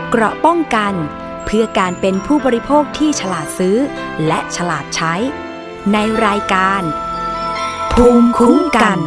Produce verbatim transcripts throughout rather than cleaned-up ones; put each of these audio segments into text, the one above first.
เกราะป้องกันเพื่อการเป็นผู้บริโภคที่ฉลาดซื้อและฉลาดใช้ในรายการภูมิคุ้มกัน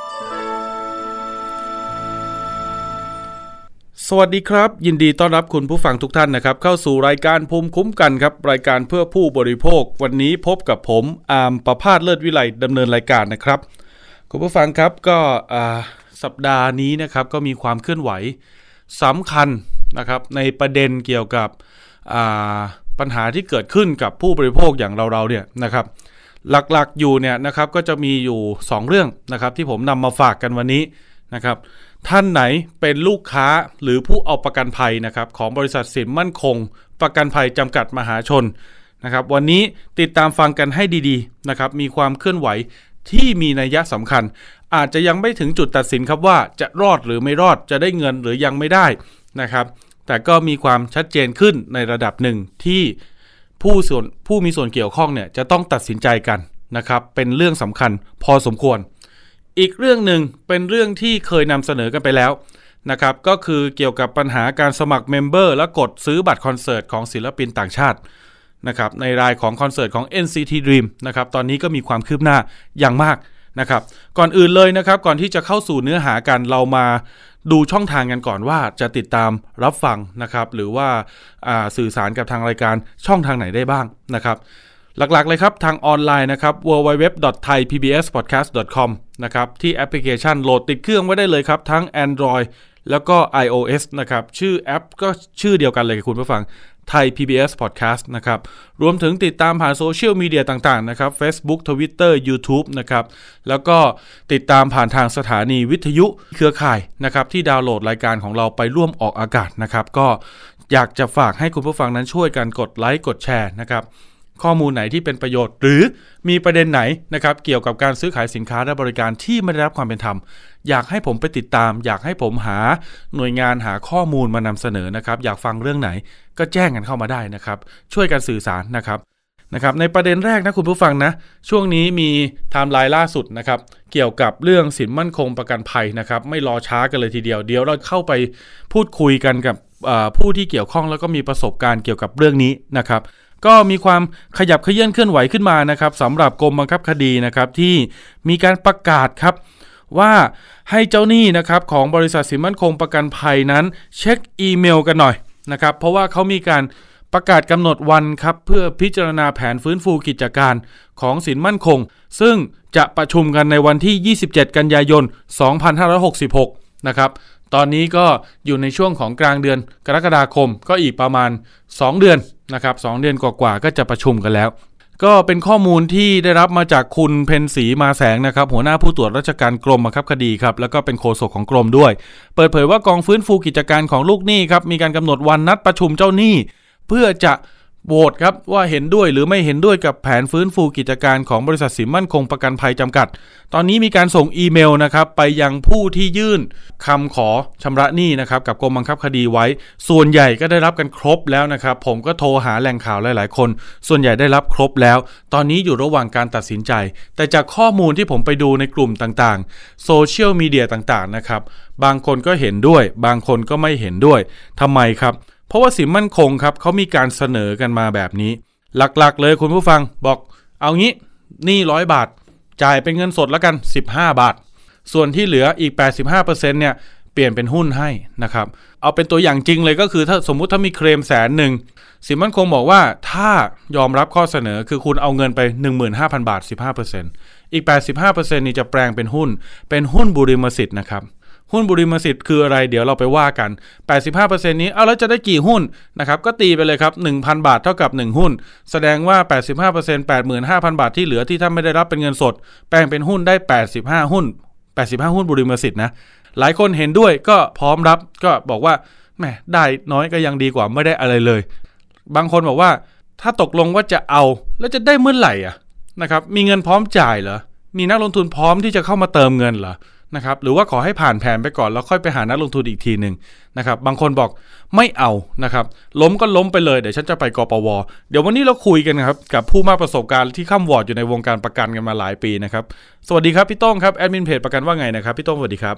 สวัสดีครับยินดีต้อนรับคุณผู้ฟังทุกท่านนะครับเข้าสู่รายการภูมิคุ้มกันครับรายการเพื่อผู้บริโภควันนี้พบกับผมอาร์มประภาสเลิศวิไลดำเนินรายการนะครับคุณผู้ฟังครับก็สัปดาห์นี้นะครับก็มีความเคลื่อนไหวสำคัญนะครับในประเด็นเกี่ยวกับปัญหาที่เกิดขึ้นกับผู้บริโภคอย่างเราๆเนี่ยนะครับหลักๆอยู่เนี่ยนะครับก็จะมีอยู่สองเรื่องนะครับที่ผมนำมาฝากกันวันนี้นะครับท่านไหนเป็นลูกค้าหรือผู้เอาประกันภัยนะครับของบริษัทสินมั่นคงประกันภัยจำกัดมหาชนนะครับวันนี้ติดตามฟังกันให้ดีๆนะครับมีความเคลื่อนไหวที่มีนัยสำคัญอาจจะยังไม่ถึงจุดตัดสินครับว่าจะรอดหรือไม่รอดจะได้เงินหรือยังไม่ได้นะครับแต่ก็มีความชัดเจนขึ้นในระดับหนึ่งที่ผู้ส่วนผู้มีส่วนเกี่ยวข้องเนี่ยจะต้องตัดสินใจกันนะครับเป็นเรื่องสำคัญพอสมควรอีกเรื่องหนึ่งเป็นเรื่องที่เคยนำเสนอกันไปแล้วนะครับก็คือเกี่ยวกับปัญหาการสมัครเมมเบอร์และกดซื้อบัตรคอนเสิร์ตของศิลปินต่างชาตินะครับในรายของคอนเสิร์ตของ เอ็น ซี ที Dream นะครับตอนนี้ก็มีความคืบหน้าอย่างมากนะครับก่อนอื่นเลยนะครับก่อนที่จะเข้าสู่เนื้อหากันเรามาดูช่องทางกันก่อนว่าจะติดตามรับฟังนะครับหรือว่าสื่อสารกับทางรายการช่องทางไหนได้บ้างนะครับหลักๆเลยครับทางออนไลน์นะครับ ดับเบิลยู ดับเบิลยู ดับเบิลยู ดอท ไทย พี บี เอส พอดแคสต์ ดอท คอม นะครับที่แอปพลิเคชันโหลดติดเครื่องไว้ได้เลยครับทั้ง Android แล้วก็ iOS นะครับชื่อแอปก็ชื่อเดียวกันเลยคุณผู้ฟังไทย พี บี เอส Podcast นะครับรวมถึงติดตามผ่านโซเชียลมีเดียต่างๆนะครับ Facebook Twitter YouTube นะครับแล้วก็ติดตามผ่านทางสถานีวิทยุเครือข่ายนะครับที่ดาวน์โหลดรายการของเราไปร่วมออกอากาศนะครับก็อยากจะฝากให้คุณผู้ฟังนั้นช่วยกันกดไลค์กดแชร์นะครับข้อมูลไหนที่เป็นประโยชน์หรือมีประเด็นไหนนะครับเกี่ยวกับการซื้อขายสินค้าและบริการที่ไม่ได้รับความเป็นธรรมอยากให้ผมไปติดตามอยากให้ผมหาหน่วยงานหาข้อมูลมานำเสนอนะครับอยากฟังเรื่องไหนก็แจ้งกันเข้ามาได้นะครับช่วยกันสื่อสารนะครับนะครับในประเด็นแรกนะคุณผู้ฟังนะช่วงนี้มีไทม์ไลน์ล่าสุดนะครับเกี่ยวกับเรื่องสินมั่นคงประกันภัยนะครับไม่รอช้ากันเลยทีเดียวเดี๋ยวเราเข้าไปพูดคุยกันกับผู้ที่เกี่ยวข้องแล้วก็มีประสบการณ์เกี่ยวกับเรื่องนี้นะครับก็มีความขยับเขยื้อนเคลื่อนไหวขึ้นมานะครับสำหรับกรมบังคับคดีนะครับที่มีการประกาศครับว่าให้เจ้าหนี้นะครับของบริษัทสินมั่นคงประกันภัยนั้นเช็คอีเมลกันหน่อยนะครับเพราะว่าเขามีการประกาศกำหนดวันครับเพื่อพิจารณาแผนฟื้นฟูกิจการของสินมั่นคงซึ่งจะประชุมกันในวันที่ยี่สิบเจ็ดกันยายนสองพันห้าร้อยหกสิบหกนะครับตอนนี้ก็อยู่ในช่วงของกลางเดือนกรกฎาคมก็อีกประมาณสองเดือนนะครับสองเดือนกว่าๆก็จะประชุมกันแล้วก็เป็นข้อมูลที่ได้รับมาจากคุณเพ็ญศรีมาแสงนะครับหัวหน้าผู้ตรวจราชการกรมบังคับคดีครับแล้วก็เป็นโฆษกของกรมด้วยเปิดเผยว่ากองฟื้นฟูกิจการของลูกหนี้ครับมีการกำหนดวันนัดประชุมเจ้าหนี้เพื่อจะโหวตครับว่าเห็นด้วยหรือไม่เห็นด้วยกับแผนฟื้นฟูกิจการของบริษัทสินมั่นคงประกันภัยจำกัดตอนนี้มีการส่งอีเมลนะครับไปยังผู้ที่ยื่นคำขอชำระหนี้นะครับกับกรมบังคับคดีไว้ส่วนใหญ่ก็ได้รับกันครบแล้วนะครับผมก็โทรหาแหล่งข่าวหลายๆคนส่วนใหญ่ได้รับครบแล้วตอนนี้อยู่ระหว่างการตัดสินใจแต่จากข้อมูลที่ผมไปดูในกลุ่มต่างๆโซเชียลมีเดียต่างๆนะครับบางคนก็เห็นด้วยบางคนก็ไม่เห็นด้วยทำไมครับเพราะว่าสินมั่นคงครับเขามีการเสนอกันมาแบบนี้หลักๆเลยคุณผู้ฟังบอกเอางี้หนี้หนึ่งร้อยบาทจ่ายเป็นเงินสดแล้วกันสิบห้าบาทส่วนที่เหลืออีก แปดสิบห้าเปอร์เซ็นต์ เนี่ยเปลี่ยนเป็นหุ้นให้นะครับเอาเป็นตัวอย่างจริงเลยก็คือถ้าสมมุติถ้ามีเคลมแสนหนึ่งสินมั่นคงบอกว่าถ้ายอมรับข้อเสนอคือคุณเอาเงินไป หนึ่งหมื่นห้าพัน บาท สิบห้าเปอร์เซ็นต์ อีก แปดสิบห้าเปอร์เซ็นต์ นี่จะแปลงเป็นหุ้นเป็นหุ้นบุริมสิทธิ์นะครับหุ้นบุริมสิทธิ์คืออะไรเดี๋ยวเราไปว่ากัน แปดสิบห้าเปอร์เซ็นต์ นี้เอาแล้วจะได้กี่หุ้นนะครับก็ตีไปเลยครับ หนึ่งพัน บาทเท่ากับหนึ่งหุ้นแสดงว่า แปดสิบห้าเปอร์เซ็นต์ แปดหมื่นห้าพัน บาทที่เหลือที่ท่านไม่ได้รับเป็นเงินสดแปลงเป็นหุ้นได้แปดสิบห้าหุ้นแปดสิบห้าหุ้นบุริมสิทธิ์นะหลายคนเห็นด้วยก็พร้อมรับก็บอกว่าแหมได้น้อยก็ยังดีกว่าไม่ได้อะไรเลยบางคนบอกว่าถ้าตกลงว่าจะเอาแล้วจะได้เมื่อไหร่อ่ะนะครับมีเงินพร้อมจ่ายเหรอมีนักลงทุนพร้อมที่จะเข้ามาเติมเงินเหรอนะครับหรือว่าขอให้ผ่านแผนไปก่อนแล้วค่อยไปหานักลงทุนอีกทีนึงนะครับบางคนบอกไม่เอานะครับล้มก็ล้มไปเลยเดี๋ยวฉันจะไปกปว.เดี๋ยววันนี้เราคุยกันครับกับผู้มากประสบการณ์ที่ข้ามวอร์ดอยู่ในวงการประกันกันมาหลายปีนะครับสวัสดีครับพี่โต้งครับแอดมินเพจประกันว่าไงนะครับพี่โต้งสวัสดีครับ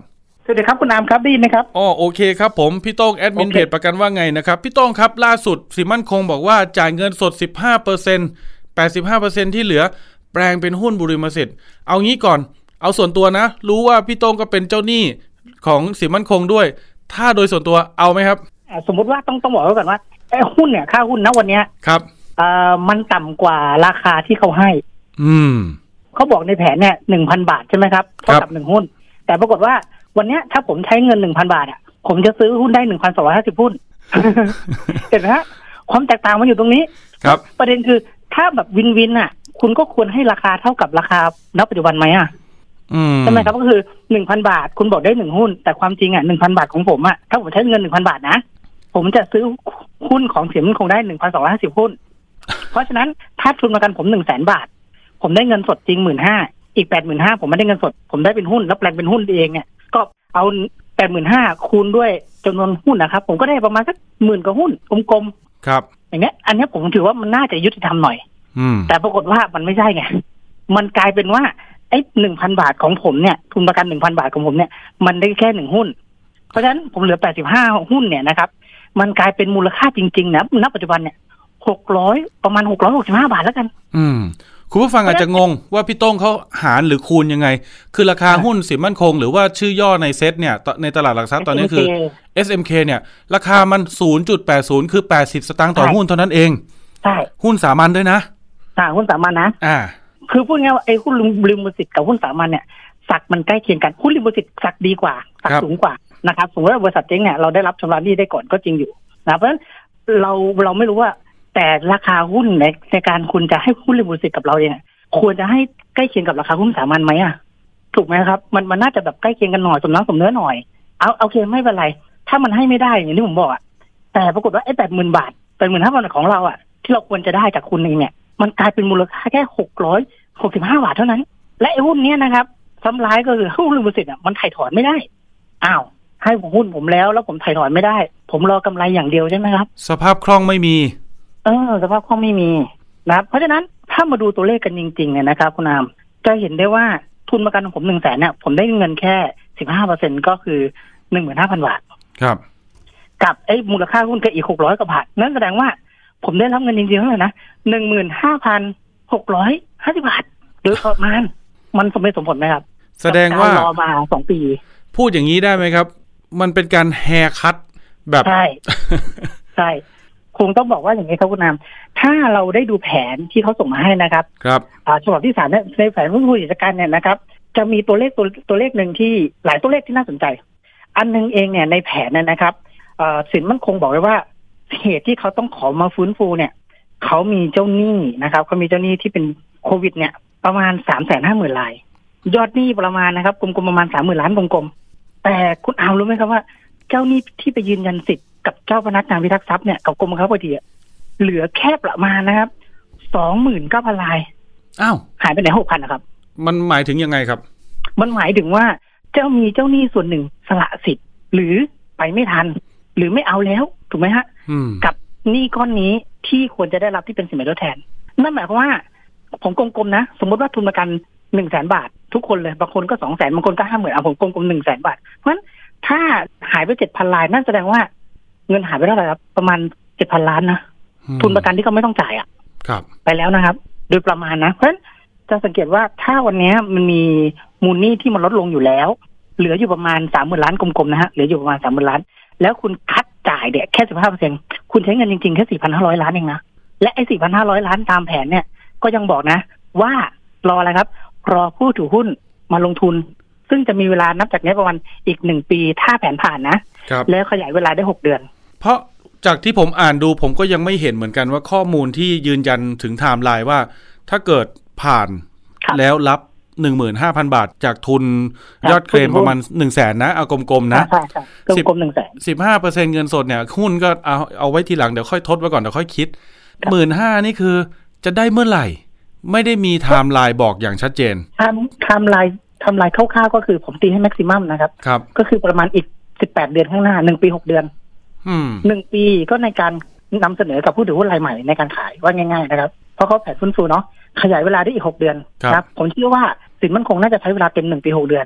สวัสดีครับคุณอามครับได้ยินไหมครับอ๋อโอเคครับผมพี่โต้งแอดมินเพจประกันว่าไงนะครับพี่โต้งครับล่าสุดสิมั่นคงบอกว่าจ่ายเงินสด สิบห้าเปอร์เซ็นต์ แปดสิบห้าเปอร์เซ็นต์ ที่เหลือแปลงเป็นหุ้นบุริมสิทธิ์เอางี้ก่อนเอาส่วนตัวนะรู้ว่าพี่โต้งก็เป็นเจ้าหนี้ของสิมั่นคงด้วยถ้าโดยส่วนตัวเอาไหมครับสมมติว่าต้องต้องบอกไว้ก่อนว่าไอ้หุ้นเนี่ยค่าหุ้นณวันนี้ครับเอ่อมันต่ำกว่าราคาที่เขาให้อืมเขาบอกในแผนเนี่ย หนึ่งพัน บาทใช่ไหมครับเท่ากับหนึ่งหุ้นแต่ปรากฏว่าวันนี้ถ้าผมใช้เงิน หนึ่งพัน บาทอ่ะผมจะซื้อหุ้นได้ หนึ่งพันสองร้อยห้าสิบ หุ้น เห็นไหมฮะความแตกต่างมันอยู่ตรงนี้ครับประเด็นคือถ้าแบบวินวินอ่ะคุณก็ควรให้ราคาเท่ากับราคาณปัจจุบันไหมอ่ะใช่ไหมครับก็คือ หนึ่งพัน บาทคุณบอกได้หนึ่งหุ้นแต่ความจริงอ่ะ หนึ่งพัน บาทของผมอ่ะถ้าผมใช้เงิน หนึ่งพัน บาทนะผมจะซื้อหุ้นของเสียมันคงได้ หนึ่งพันสองร้อยห้าสิบ หุ้นเพราะฉะนั้นถ้าทุนประกันผม หนึ่งแสน บาทผมได้เงินสดจริง หนึ่งหมื่นห้าพัน อีก แปดหมื่นห้าพัน ผมไม่ได้เงินสดผมได้เป็นหุ้นแล้วแปลงเป็นหุ้นเองเนี่ยก็เอา แปดหมื่นห้าพัน คูณด้วยจำนวนหุ้นนะครับผมก็ได้ประมาณสักหมื่นกว่าหุ้นกลมๆครับอย่างเงี้ยอันนี้ผมถือว่ามันน่าจะยุติธรรมหน่อยแต่ปรากฏว่ามันไม่ใช่ไงมันกลายเป็นว่าไอ้ หนึ่งพัน บาทของผมเนี่ยทุนประกัน หนึ่งพัน บาทของผมเนี่ยมันได้แค่หนึ่งหุ้นเพราะฉะนั้นผมเหลือแปดสิบห้าหุ้นเนี่ยนะครับมันกลายเป็นมูลค่าจริงๆนะณปัจจุบันเนี่ยหกร้อยประมาณหกร้อยหกสิบห้าบาทแล้วกันอืมคุณผู้ฟังอาจจะงงว่าพี่โต้งเขาหารหรือคูณยังไงคือราคาหุ้นสิมั่นคงหรือว่าชื่อย่อในเซ็ตเนี่ยในตลาดหลักทรัพย์ตอนนี้คือ เอส เอ็ม เค เนี่ยราคามัน ศูนย์จุดแปดศูนย์ คือแปดสิบสตางค์ต่อหุ้นเท่านั้นเองใช่หุ้นสามัญด้วยนะอ่าหุ้นสามัญนะอ่าคือพูดง่ายว่าไอ้หุ้นริมสิทธิ์กับหุ้นสามัญเนี่ยสักมันใกล้เคียงกันหุ้นริมสิทธิ์สักดีกว่าสักสูงกว่านะครับสมมติว่าบริษัทเจ๊งเนี่ยเราได้รับชำระหนี้ได้ก่อนก็จริงอยู่นะเพราะฉะนั้นเราเราไม่รู้ว่าแต่ราคาหุ้นในในการคุณจะให้หุ้นริมสิทธิ์กับเราเนี่ยควรจะให้ใกล้เคียงกับราคาหุ้นสามัญไหมอ่ะถูกไหมครับมันมันน่าจะแบบใกล้เคียงกันหน่อยสมน้ำสมเนื้อหน่อยเอาโอเคไม่เป็นไรถ้ามันให้ไม่ได้อย่างที่ผมบอกอ่ะแต่ปรากฏว่าไอ้แปดหมื่นบาทแปดหมื่นห้าพันของเราอ่ะที่เราควรจะได้จากคุณเองเนี่ยมันกลายเป็นมูลค่าแค่หกร้อยหกสิบห้าบาทเท่านั้นและไอ้หุ้นเนี้ยนะครับซ้ำร้ายก็คือหุ้นริมสิทธิ์อ่ะมันถ่ายถอนไม่ได้อ้าวให้ผมหุ้นผมแล้วแล้วผมถ่ายถอนไม่ได้ผมรอกำไรอย่างเดียวใช่ไหมครับสภาพคล่องไม่มีเออสภาพคล่องไม่มีนะครับเพราะฉะนั้นถ้ามาดูตัวเลขกันจริงๆเนี่ยนะครับคุณอามจะเห็นได้ว่าทุนประกันของผมหนึ่งแสนเนี่ยผมได้เงินแค่สิบห้าเปอร์เซ็นต์ก็คือหนึ่งหมื่นห้าพันบาทครับกับไอ้มูลค่าหุ้นก็อีกหกร้อยกว่าบาทนั่นแสดงว่าผมได้รับเงินจริงๆเท่าไหร่นะหนึ่งหมื่นห้าพันหกร้อยห้าสิบบาทโดยประมาณมันสมเหตุสมผลไหมครับแสดงว่ารอมาสองปีพูดอย่างนี้ได้ไหมครับมันเป็นการแฮร์คัทแบบใช่ใช่คงต้องบอกว่าอย่างนี้ครับคุณนามถ้าเราได้ดูแผนที่เขาส่งมาให้นะครับครับอ่าฉบับที่สามเนี่ยในแผนหุ้นผู้จัดการเนี่ยนะครับจะมีตัวเลขตัวตัวเลขหนึ่งที่หลายตัวเลขที่น่าสนใจอันนึงเองเนี่ยในแผนเนี่ยนะครับอ่าสินมั่นคงบอกไว้ว่าเหตุที่เขาต้องขอมาฟื้นฟูเนี่ยเขามีเจ้าหนี้นะครับเขามีเจ้าหนี้ที่เป็นโควิดเนี่ยประมาณสามแสนห้าหมื่นรายยอดหนี้ประมาณนะครับกลมๆประมาณสามหมื่นล้านกลมๆแต่คุณอามรู้ไหมครับว่าเจ้าหนี้ที่ไปยืนยันสิทธิ์กับเจ้าพนักงานพิทักษ์ทรัพย์เนี่ยกับกรมบังคับคดีเหลือแค่ประมาณนะครับสองหมื่นเก้าพันรายอ้าวหายไปไหนหกพันนะครับมันหมายถึงยังไงครับมันหมายถึงว่าเจ้ามีเจ้าหนี้ส่วนหนึ่งสละสิทธิ์หรือไปไม่ทันหรือไม่เอาแล้วถูกไหมฮะกับหนี้ก้อนนี้ที่ควรจะได้รับที่เป็นสินไหมทดแทนนั่นหมายความว่าผมกลมๆนะสมมติว่าทุนประกันหนึ่งแสนบาททุกคนเลยบางคนก็สองแสนบางคนก็ห้าหมื่นเอาผมกลมๆหนึ่งแสนบาทเพราะฉะนั้นถ้าหายไปเจ็ดพันรายนั่นแสดงว่าเงินหายไปเท่าไหร่ครับประมาณเจ็ดพันล้านนะทุนประกันที่เขาไม่ต้องจ่ายอ่ะครับไปแล้วนะครับโดยประมาณนะเพราะฉะนั้นจะสังเกตว่าถ้าวันนี้มันมีมูลหนี้ที่มันลดลงอยู่แล้วเหลืออยู่ประมาณสามหมื่นล้านกลมๆนะฮะเหลืออยู่ประมาณสามหมื่นล้านแล้วคุณคัดจ่ายเนี่ยแค่สิบห้าเปอร์เซ็นต์คุณใช้เงินจริงๆแค่สี่พันห้าร้อยล้านเองนะและไอ้สี่พันห้าร้อยล้านตามแผนเนี่ยก็ยังบอกนะว่ารออะไรครับรอผู้ถือหุ้นมาลงทุนซึ่งจะมีเวลานับจากนี้ประมาณอีกหนึ่งปีถ้าแผนผ่านนะแล้วขยายเวลาได้หกเดือนเพราะจากที่ผมอ่านดูผมก็ยังไม่เห็นเหมือนกันว่าข้อมูลที่ยืนยันถึงไทม์ไลน์ว่าถ้าเกิดผ่านแล้วรับ หนึ่งหมื่นห้าพัน บาทจากทุนยอดเคลมประมาณ หนึ่งแสน นะเอากลมๆนะใช่ๆกลมๆ หนึ่งแสนสิบห้าเปอร์เซ็นต์ เงินสดเนี่ยหุ้นก็เอาเอาไว้ทีหลังเดี๋ยวค่อยทดไว้ก่อนเดี๋ยวค่อยคิด หนึ่งหมื่นห้าพัน นี่คือจะได้เมื่อไหร่ไม่ได้มีไทม์ไลน์บอกอย่างชัดเจนไทม์ไลน์ไทม์ไลน์คร่าวๆก็คือผมตีให้แม็กซิมัมนะครับครับก็คือประมาณอีกสิบแปดเดือนข้างหน้าหนึ่งปีหกเดือนอืมหนึ่งปีก็ในการนำเสนอกับผู้ถือหุ้นรายใหม่ในการขายว่าง่ายๆนะครับเพราะเขาแผนฟื้นฟูเนาะขยายเวลาได้อีกหกเดือนครับผมเชื่อว่าสินมั่นคงน่าจะใช้เวลาเต็มหนึ่งปีหกเดือน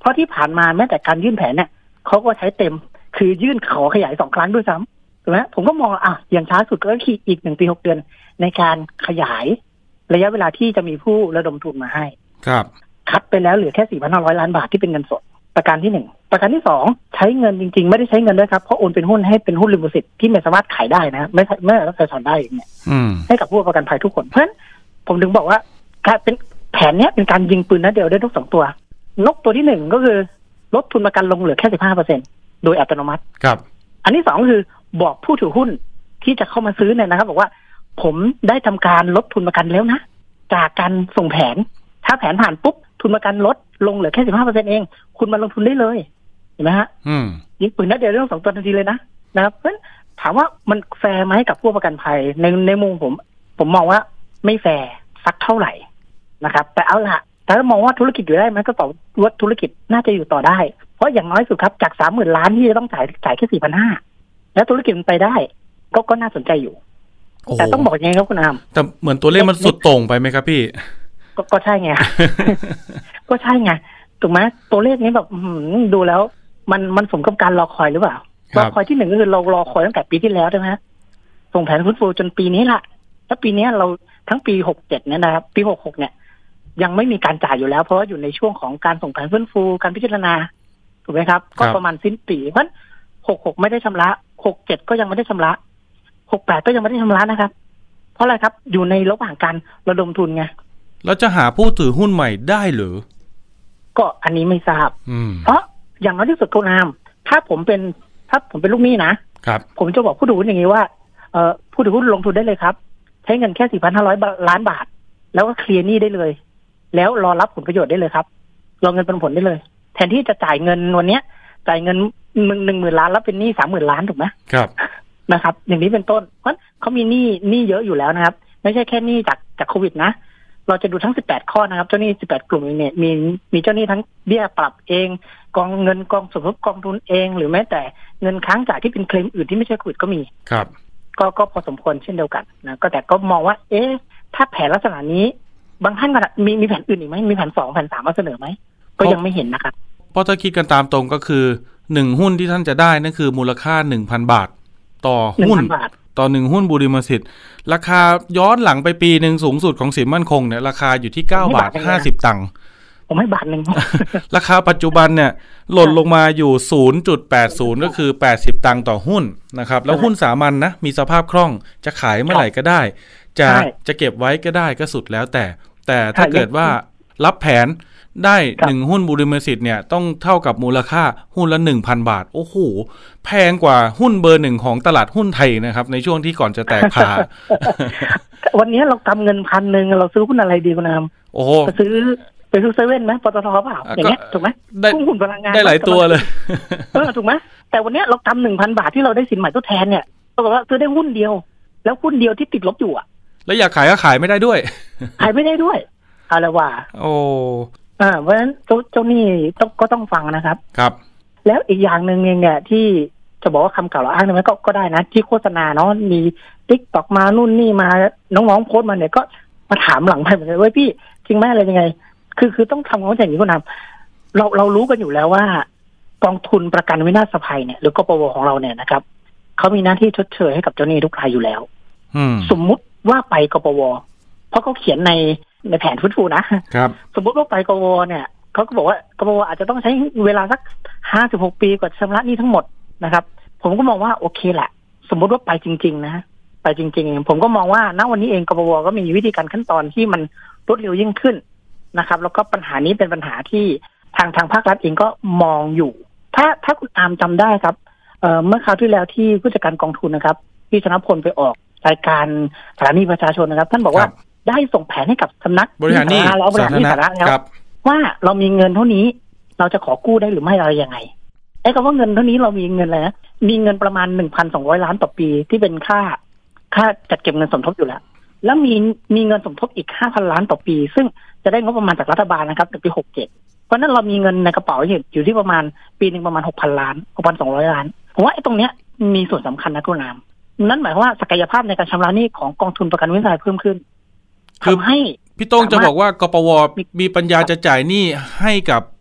เพราะที่ผ่านมาแม้แต่การยื่นแผนเนี่ยเขาก็ใช้เต็มคือยื่นขอขยายสองครั้งด้วยซ้ำถูกไหมผมก็มองอ่ะอย่างช้าสุดก็คืออีกหนึ่งปีหกเดือนในการขยายระยะเวลาที่จะมีผู้ระดมทุนมาให้ครับคัดไปแล้วเหลือแค่ สี่พันห้าร้อย ล้านบาทที่เป็นเงินสดประการที่หนึ่งประการที่สองใช้เงินจริงๆไม่ได้ใช้เงินด้วยครับเพราะโอนเป็นหุ้นให้เป็นหุ้นลิมูสิตที่ไม่สามารถขายได้นะไม่ไม่รับการถอนได้อย่างเงี้ยให้กับผู้ประกันภัยทุกคนเพราะฉะนั้นผมถึงบอกว่าการเป็นแผนเนี้ยเป็นการยิงปืนนัดเดียวได้ทุกสองตัวนกตัวที่หนึ่งก็คือลดทุนประกันลงเหลือแค่ สิบห้าเปอร์เซ็นต์ โดยอัตโนมัติครับอันที่สองคือบอกผู้ถือหุ้นที่จะเข้ามาซื้อเนี่ยนะครับบอกว่าผมได้ทำการลดทุนประกันแล้วนะจากการส่งแผนถ้าแผนผ่านปุ๊บทุนประกันลดลงเหลือแค่ สิบห้าเปอร์เซ็นต์ เองคุณมาลงทุนได้เลยเห็นไหมฮะยิงปืนนัดเดียวได้ทั้งสองตัวทันทีเลยนะนะครับเพราะฉะนั้นถามว่ามันแฟร์ไหมกับผู้ประกันภัยในในมุมผมผมมองว่าไม่แฟร์สักเท่าไหร่นะครับแต่เอาละแต่ถ้ามองว่าธุรกิจอยู่ได้ไหมก็ตอบว่าธุรกิจน่าจะอยู่ต่อได้เพราะอย่างน้อยสุดครับจาก สามหมื่น ล้านที่จะต้องจ่ายจ่ายแค่ สี่พันห้าร้อย แล้วธุรกิจมันไปได้ก็ก็น่าสนใจอยู่แต่ต้องบอกยังไงครับคุณอามแต่เหมือนตัวเลขมันสุดโต่งไปไหมครับพี่ก็ก็ใช่ไง ก็ใช่ไงถูกไหมตัวเลขนี้แบบดูแล้วมันมันสมกับการรอคอยหรือเปล่ารอคอยที่หนึ่งก็คือเรารอคอยตั้งแต่ปีที่แล้วใช่ไหมส่งแผนฟื้นฟูจนปีนี้ละถ้าปีนี้เราทั้งปีหกสิบเจ็ดเนี่ยนะครับปีหกสิบหกเนี่ยยังไม่มีการจ่ายอยู่แล้วเพราะว่าอยู่ในช่วงของการส่งแผนฟื้นฟูการพิจารณาถูกไหมครับก็ประมาณสิ้นปีเพราะหกสิบหกไม่ได้ชำระหกสิบเจ็ดก็ยังไม่ได้ชำระหกสิบแปดก็ยังไม่ได้ชำระนะครับเพราะอะไรครับอยู่ในระหว่างการระดมทุนไงแล้วจะหาผู้ถือหุ้นใหม่ได้หรือก็อันนี้ไม่ทราบเพราะอย่างน้อยที่สุดคุณอามถ้าผมเป็นถ้าผมเป็นลูกหนี้นะครับผมจะบอกผู้ถือหุ้นอย่างนี้ว่าเอ่อผู้ถือหุ้นลงทุนได้เลยครับใช้เงินแค่ สี่พันห้าร้อย ล้านบาทแล้วก็เคลียร์หนี้ได้เลยแล้วรอรับผลประโยชน์ได้เลยครับรอเงินปันผลได้เลยแทนที่จะจ่ายเงินวันนี้จ่ายเงินหนึ่งหมื่นล้านแล้วเป็นหนี้สามหมื่นล้านถูกไหมครับนะครับอย่างนี้เป็นต้นเพราะเขามีหนี้หนี้เยอะอยู่แล้วนะครับไม่ใช่แค่หนี้จากจากโควิดนะเราจะดูทั้งสิบแปดข้อนะครับเจ้าหนี้สิบแปดกลุ่มเนี่ยมีมีเจ้าหนี้ทั้งเบี้ยปรับเองกองเงินกองสมทบกองทุนเองหรือแม้แต่เงินค้างจ่ายที่เป็นเคลมอื่นที่ไม่ใช่โควิดก็มีครับก็ก็พอสมควรเช่นเดียวกันนะก็แต่ก็มองว่าเอ๊ะถ้าแผนลักษณะนี้บางท่านก็มีมีแผนอื่นอีกไหมมีแผนสองแผนสามมาเสนอไหมก็ยังไม่เห็นนะครับเพราะถ้าคิดกันตามตรงก็คือหนึ่งหุ้นที่ท่านจะได้นั่นคือมูลค่า หนึ่งพัน บาทต่อหุ้นต่อหนึ่งหุ้นบุริมสิทธิ์ราคาย้อนหลังไปปีนึงสูงสุดของสินมั่นคงเนี่ยราคาอยู่ที่เก้าบาทห้าสิบตังค์ผมให้บาทนึงราคาปัจจุบันเนี่ยหล่นลงมาอยู่ ศูนย์จุดแปดศูนย์ ก็คือแปดสิบตังค์ต่อหุ้นนะครับแล้วหุ้นสามัญ น, นะมีสภาพคล่องจะขายเมื่อไหร่ก็ได้จะจะเก็บไว้ก็ได้ก็สุดแล้วแต่แต่ถ้าเกิดว่ารับแผนได้หนึ่งหุ้นบุริมสิทธิ์เนี่ยต้องเท่ากับมูลค่าหุ้นละ หนึ่งพัน บาทโอ้โหแพงกว่าหุ้นเบอร์หนึ่งของตลาดหุ้นไทยนะครับในช่วงที่ก่อนจะแตกขาวันนี้เรากำเงินพันหนึ่งเราซื้อหุ้นอะไรดีคุณนามโอ้โหไปซื้อไปซื้อเซเว่นไหมปตทเปล่าอย่างเงี้ยถูกไหมหุ้นพลังงานได้หลายตัวเลยเออถูกไหมแต่วันนี้เรากำหนึ่งพันบาทที่เราได้สินใหม่ทดแทนเนี่ยปรากฏว่าซื้อได้หุ้นเดียวแล้วหุ้นเดียวที่ติดลบอยู่อ่ะแล้วอยากขายก็ขายไม่ได้ด้วยขายไม่ได้ด้วยอะไรวะโอ้อ่าเพราะฉะนั้นเจ้าเจ้านี่ต้องก็ต้องฟังนะครับครับแล้วอีกอย่างหนึ่งเนี่ยที่จะบอกว่าคำกล่าวอ้างได้ไหมก็ก็ได้นะที่โฆษณาเนาะมีติ๊กต็อกมานู่นนี่มาน้องๆโพสต์มาเนี่ยก็มาถามหลังไปเหมือนกันว่าพี่จริงไหมอะไรยังไงคือคือต้องทำความเข้าใจอย่างนี้คุณนำเราเรารู้กันอยู่แล้วว่ากองทุนประกันวินาศภัยเนี่ยหรือกปวของเราเนี่ยนะครับเขามีหน้าที่ชดเชยให้กับเจ้าหนี้ทุกรายอยู่แล้วสมมุติว่าไปกปวเพราะเขาเขียนในในแผนฟื้นฟูนะครับสมมติว่าไปกวเนี่ยเขาก็บอกว่ากวอาจจะต้องใช้เวลาสักห้าสิบหกปีกว่าชำระหนี้ทั้งหมดนะครับผมก็มองว่าโอเคแหละสมมติว่าไปจริงๆนะไปจริงๆผมก็มองว่าณวันนี้เองกวก็มีวิธีการขั้นตอนที่มันรวดเร็วยิ่งขึ้นนะครับแล้วก็ปัญหานี้เป็นปัญหาที่ทางทางภาครัฐเองก็มองอยู่ถ้าถ้าคุณอามจำได้ครับเอ่อเมื่อคราวที่แล้วที่ผู้จัดการกองทุนนะครับพี่ชนพลไปออกรายการสถานีประชาชนนะครับท่านบอกว่าได้ส่งแผนให้กับสำนักบริหารหนี้แล้วบริหารหนี้สาธารณะแล้วว่าเรามีเงินเท่านี้เราจะขอกู้ได้หรือไม่อะไรยังไงไอ้คำว่าเงินเท่านี้เรามีเงินอะไรนะมีเงินประมาณ หนึ่งพันสองร้อย ล้านต่อปีที่เป็นค่าค่าจัดเก็บเงินสมทบอยู่แล้วแล้วมีมีเงินสมทบอีก ห้าพัน ล้านต่อปีซึ่งจะได้งบประมาณจากรัฐบาลนะครับในปีหกสิบเจ็ดเพราะนั้นเรามีเงินในกระเป๋าอยู่ที่ประมาณปีนึงประมาณ หกพัน ล้าน หกพันสองร้อย ล้านผมว่าไอ้ตรงเนี้ยมีส่วนสำคัญนะคุณนามนั่นหมายความว่าศักยภาพในการชำระหนี้ของกองทุนประกันวินาศภัยเพิ่มขึ้นทำให้พี่โต้งจะบอกว่ากปวมีปัญญาจะจ่ายหนี้ให้กับ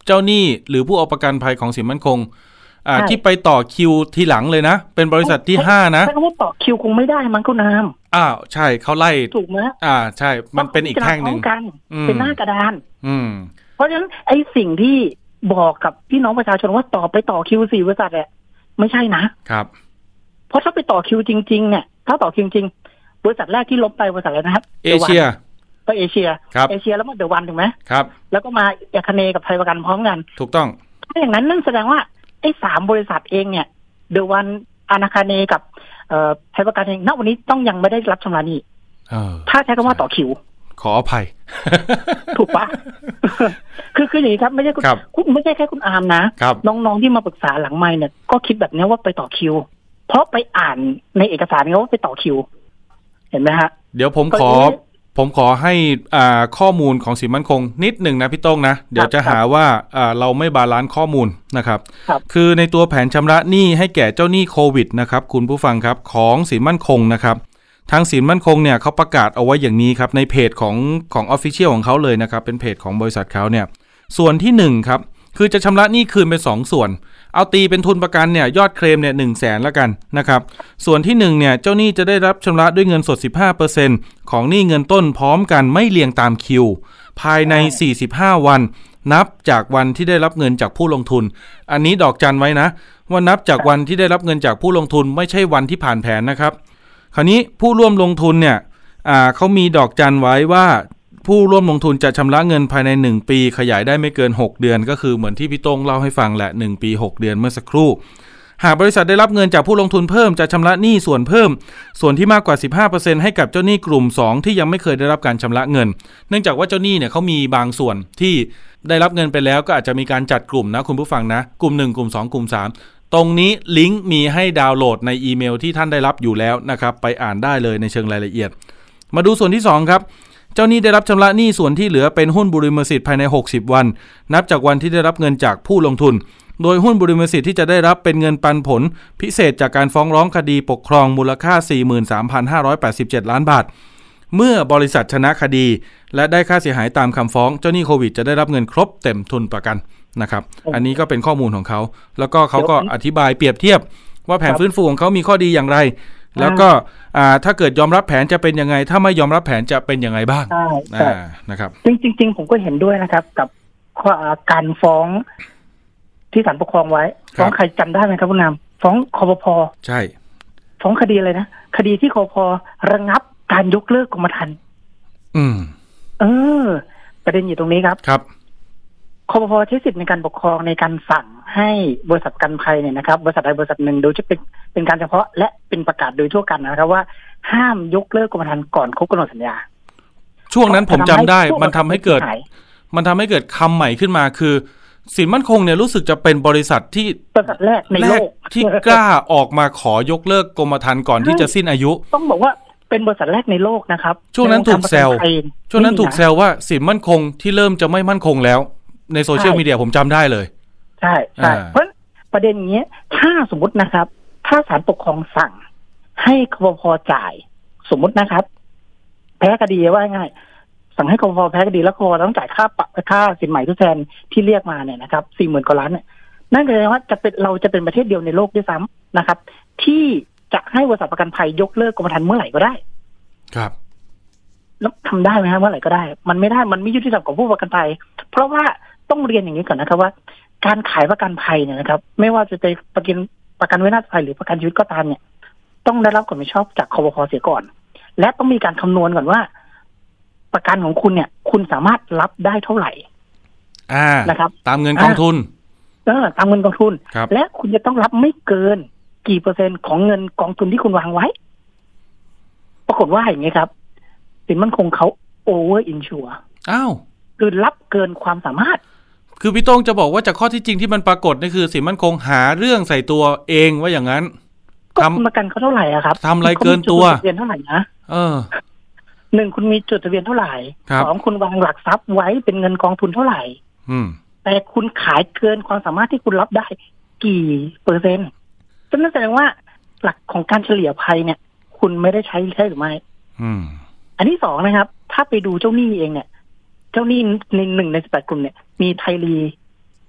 เจ้าหนี้หรือผู้เอาประกันภัยของสินมั่นคงอ่าที่ไปต่อคิวทีหลังเลยนะเป็นบริษัทที่ห้านะถ้าว่าต่อคิวคงไม่ได้มันก็น้ำอ้าวใช่เขาไล่ถูกไหมอ่าใช่มันเป็นอีกแท่งนึงเป็นหน้ากระดานอืมเพราะฉะนั้นไอ้สิ่งที่บอกกับพี่น้องประชาชนว่าต่อไปต่อคิวสี่บริษัทเนี่ยไม่ใช่นะครับเพราะถ้าไปต่อคิวจริงๆเนี่ยถ้าต่อคิวจริงบริษัทแรกที่ล้มไปบริษัทอะไรนะครับเอเชียก็เอเชียเอเชียแล้วมาเดอะวันถูกไหมครับแล้วก็มาเอคเนกับไทยประกันพร้อมกันถูกต้องถ้าอย่างนั้นนั่นแสดงว่าไอ้สามบริษัทเองเนี่ยเดอะวันอนาคาเนกับเอ่อไทยประกันเองณวันนี้ต้องยังไม่ได้รับชำระหนี้ถ้าใช้คำว่าต่อคิวขออภัยถูกปะคือคืออย่างนี้ครับไม่ใช่คุณไม่ใช่แค่คุณอาร์มนะน้องๆที่มาปรึกษาหลังไมค์เนี่ยก็คิดแบบนี้ว่าไปต่อคิวเพราะไปอ่านในเอกสารเขาว่าไปต่อคิวเห็นไหมฮะเดี๋ยวผมขอผมขอให้อ่าข้อมูลของสินมั่นคงนิดหนึ่งนะพี่ต้งนะเดี๋ยวจะหาว่าอ่าเราไม่บาลานซ์ข้อมูลนะครับคือในตัวแผนชำระหนี้ให้แก่เจ้าหนี้โควิดนะครับคุณผู้ฟังครับของสินมั่นคงนะครับทางสินมั่นคงเนี่ยเขาประกาศเอาไว้อย่างนี้ครับในเพจของของ Official ของเขาเลยนะครับเป็นเพจของบริษัทเขาเนี่ยส่วนที่หนึ่งครับคือจะชำระหนี้คืนเป็นสองส่วนเอาตีเป็นทุนประกันเนี่ยยอดเคลมเนี่ยหนึ่งแสนละกันนะครับส่วนที่หนึ่งเนี่ยเจ้าหนี้จะได้รับชำระด้วยเงินสด สิบห้าเปอร์เซ็นต์ ของหนี้เงินต้นพร้อมกันไม่เรียงตามคิวภายในสี่สิบห้าวันนับจากวันที่ได้รับเงินจากผู้ลงทุนอันนี้ดอกจันไว้นะว่านับจากวันที่ได้รับเงินจากผู้ลงทุนไม่ใช่วันที่ผ่านแผนนะครับคราวนี้ผู้ร่วมลงทุนเนี่ยอ่าเขามีดอกจันไว้ว่าผู้ร่วมลงทุนจะชำระเงินภายในหนึ่งปีขยายได้ไม่เกินหกเดือนก็คือเหมือนที่พี่โต้งเล่าให้ฟังแหละหนึ่งปีหกเดือนเมื่อสักครู่หากบริษัทได้รับเงินจากผู้ลงทุนเพิ่มจะชำระหนี้ส่วนเพิ่มส่วนที่มากกว่า สิบห้าเปอร์เซ็นต์ ให้กับเจ้าหนี้กลุ่มสองที่ยังไม่เคยได้รับการชำระเงินเนื่องจากว่าเจ้าหนี้เนี่ยเขามีบางส่วนที่ได้รับเงินไปแล้วก็อาจจะมีการจัดกลุ่มนะคุณผู้ฟังนะกลุ่มหนึ่งกลุ่มสองกลุ่มสามตรงนี้ลิงก์มีให้ดาวน์โหลดในอีเมลที่ท่านได้รับอยู่แล้วนะครับไปอ่านได้เลยในเชิงรายละเอียดมาดูส่วนที่สองครับเจ้าหนี้ได้รับชำระหนี้ส่วนที่เหลือเป็นหุ้นบุริมสิทธิ์ภายในหกสิบวันนับจากวันที่ได้รับเงินจากผู้ลงทุนโดยหุ้นบุริมสิทธิ์ที่จะได้รับเป็นเงินปันผลพิเศษจากการฟ้องร้องคดีปกครองมูลค่า สี่หมื่นสามพันห้าร้อยแปดสิบเจ็ด ล้านบาทเมื่อบริษัทชนะคดีและได้ค่าเสียหายตามคำฟ้องเจ้าหนี้โควิดจะได้รับเงินครบเต็มทุนประกันนะครับอันนี้ก็เป็นข้อมูลของเขาแล้วก็เขาก็อธิบายเปรียบเทียบว่าแผนฟื้นฟูของเขามีข้อดีอย่างไรแล้วก็ถ้าเกิดยอมรับแผนจะเป็นยังไงถ้าไม่ยอมรับแผนจะเป็นยังไงบ้างนะครับจริงๆผมก็เห็นด้วยนะครับกับการฟ้องที่ศาลปกครองไว้ฟ้องใครจำได้ไหมครับคุณนามฟ้องคปภ. ใช่ฟ้องคดีอะไรนะคดีที่คปภ.ระงับการยกเลิกกรมธรรม์อืมเออประเด็นอยู่ตรงนี้ครับครับคปภ.ใช้สิทธิในการปกครองในการสั่งให้บริษัทประกันภัยเนี่ยนะครับบริษัทใดบริษัทหนึ่งโดยจะเป็นเป็นการเฉพาะและเป็นประกาศโดยทั่วกันนะครับว่าห้ามยกเลิกกรมธรรม์ก่อนครบกำหนดสัญญาช่วงนั้นผมจำได้มันทำให้เกิดมันทำให้เกิดคำใหม่ขึ้นมาคือสินมั่นคงเนี่ยรู้สึกจะเป็นบริษัทที่บริษัทแรกในโลกที่กล้าออกมาขอยกเลิกกรมธรรม์ก่อนที่จะสิ้นอายุต้องบอกว่าเป็นบริษัทแรกในโลกนะครับช่วงนั้นถูกแซวช่วงนั้นถูกแซวว่าสินมั่นคงที่เริ่มจะไม่มั่นคงแล้วในโซเชียลมีเดียผมจำได้เลยใช่ใช่เพราะประเด็นนี้ถ้าสมมตินะครับถ้าศาลปกครองสั่งให้คปภ.จ่ายสมมตินะครับแพ้คดีว่าง่ายสั่งให้คปภ.แพ้คดีแล้วคปภ.ต้องจ่ายค่าปรับค่าสินใหม่ทดแทนที่เรียกมาเนี่ยนะครับสี่หมื่นกว่าล้านเนี่ยนั่นแปลว่าจะเป็นเราจะเป็นประเทศเดียวในโลกด้วยซ้ำนะครับที่จะให้บริษัทประกันภัยยกเลิกกรมธรรม์เมื่อไหร่ก็ได้ครับแล้วทำได้ไหมครับเมื่อไหร่ก็ได้มันไม่ได้มันไม่ยุติธรรมกับผู้ประกันภัยเพราะว่าต้องเรียนอย่างนี้ก่อนนะครับว่าการขายประกันภัยเนี่ยนะครับไม่ว่าจะเป็นประกันประกันวินาศภัยหรือประกันชีวิตก็ตามเนี่ยต้องได้รับความรับผิดชอบจากคปภ.เสียก่อนและต้องมีการคำนวณก่อนว่าประกันของคุณเนี่ยคุณสามารถรับได้เท่าไหร่อ่านะครับตามเงินกองทุนเออตามเงินกองทุนและคุณจะต้องรับไม่เกินกี่เปอร์เซ็นต์ของเงินกองทุนที่คุณวางไว้ปรากฏว่าอย่างนี้ครับสินมั่นคงเขาโอเวอร์อินชัวร์อ้าวคือรับเกินความสามารถคือพี่โต้งจะบอกว่าจากข้อที่จริงที่มันปรากฏนี่คือสินมั่นคงหาเรื่องใส่ตัวเองว่าอย่างนั้นทำประกันเขาเท่าไหร่อะครับทำอะไรเกินตัวทะเบียนเท่าไหร่นะเออหนึ่งคุณมีจดทะเบียนเท่าไหร่สองคุณวางหลักทรัพย์ไว้เป็นเงินกองทุนเท่าไหร่อืมแต่คุณขายเกินความสามารถที่คุณรับได้กี่เปอร์เซ็นต์นั่นแสดงว่าหลักของการเฉลี่ยภัยเนี่ยคุณไม่ได้ใช้ใช่หรือไม่อืมอันที่สองนะครับถ้าไปดูเจ้าหนี้เองเนี่ยเจ้าหนี้ในหนึ่งในสิบแปดกลุ่มเนี่ยมีไทยรี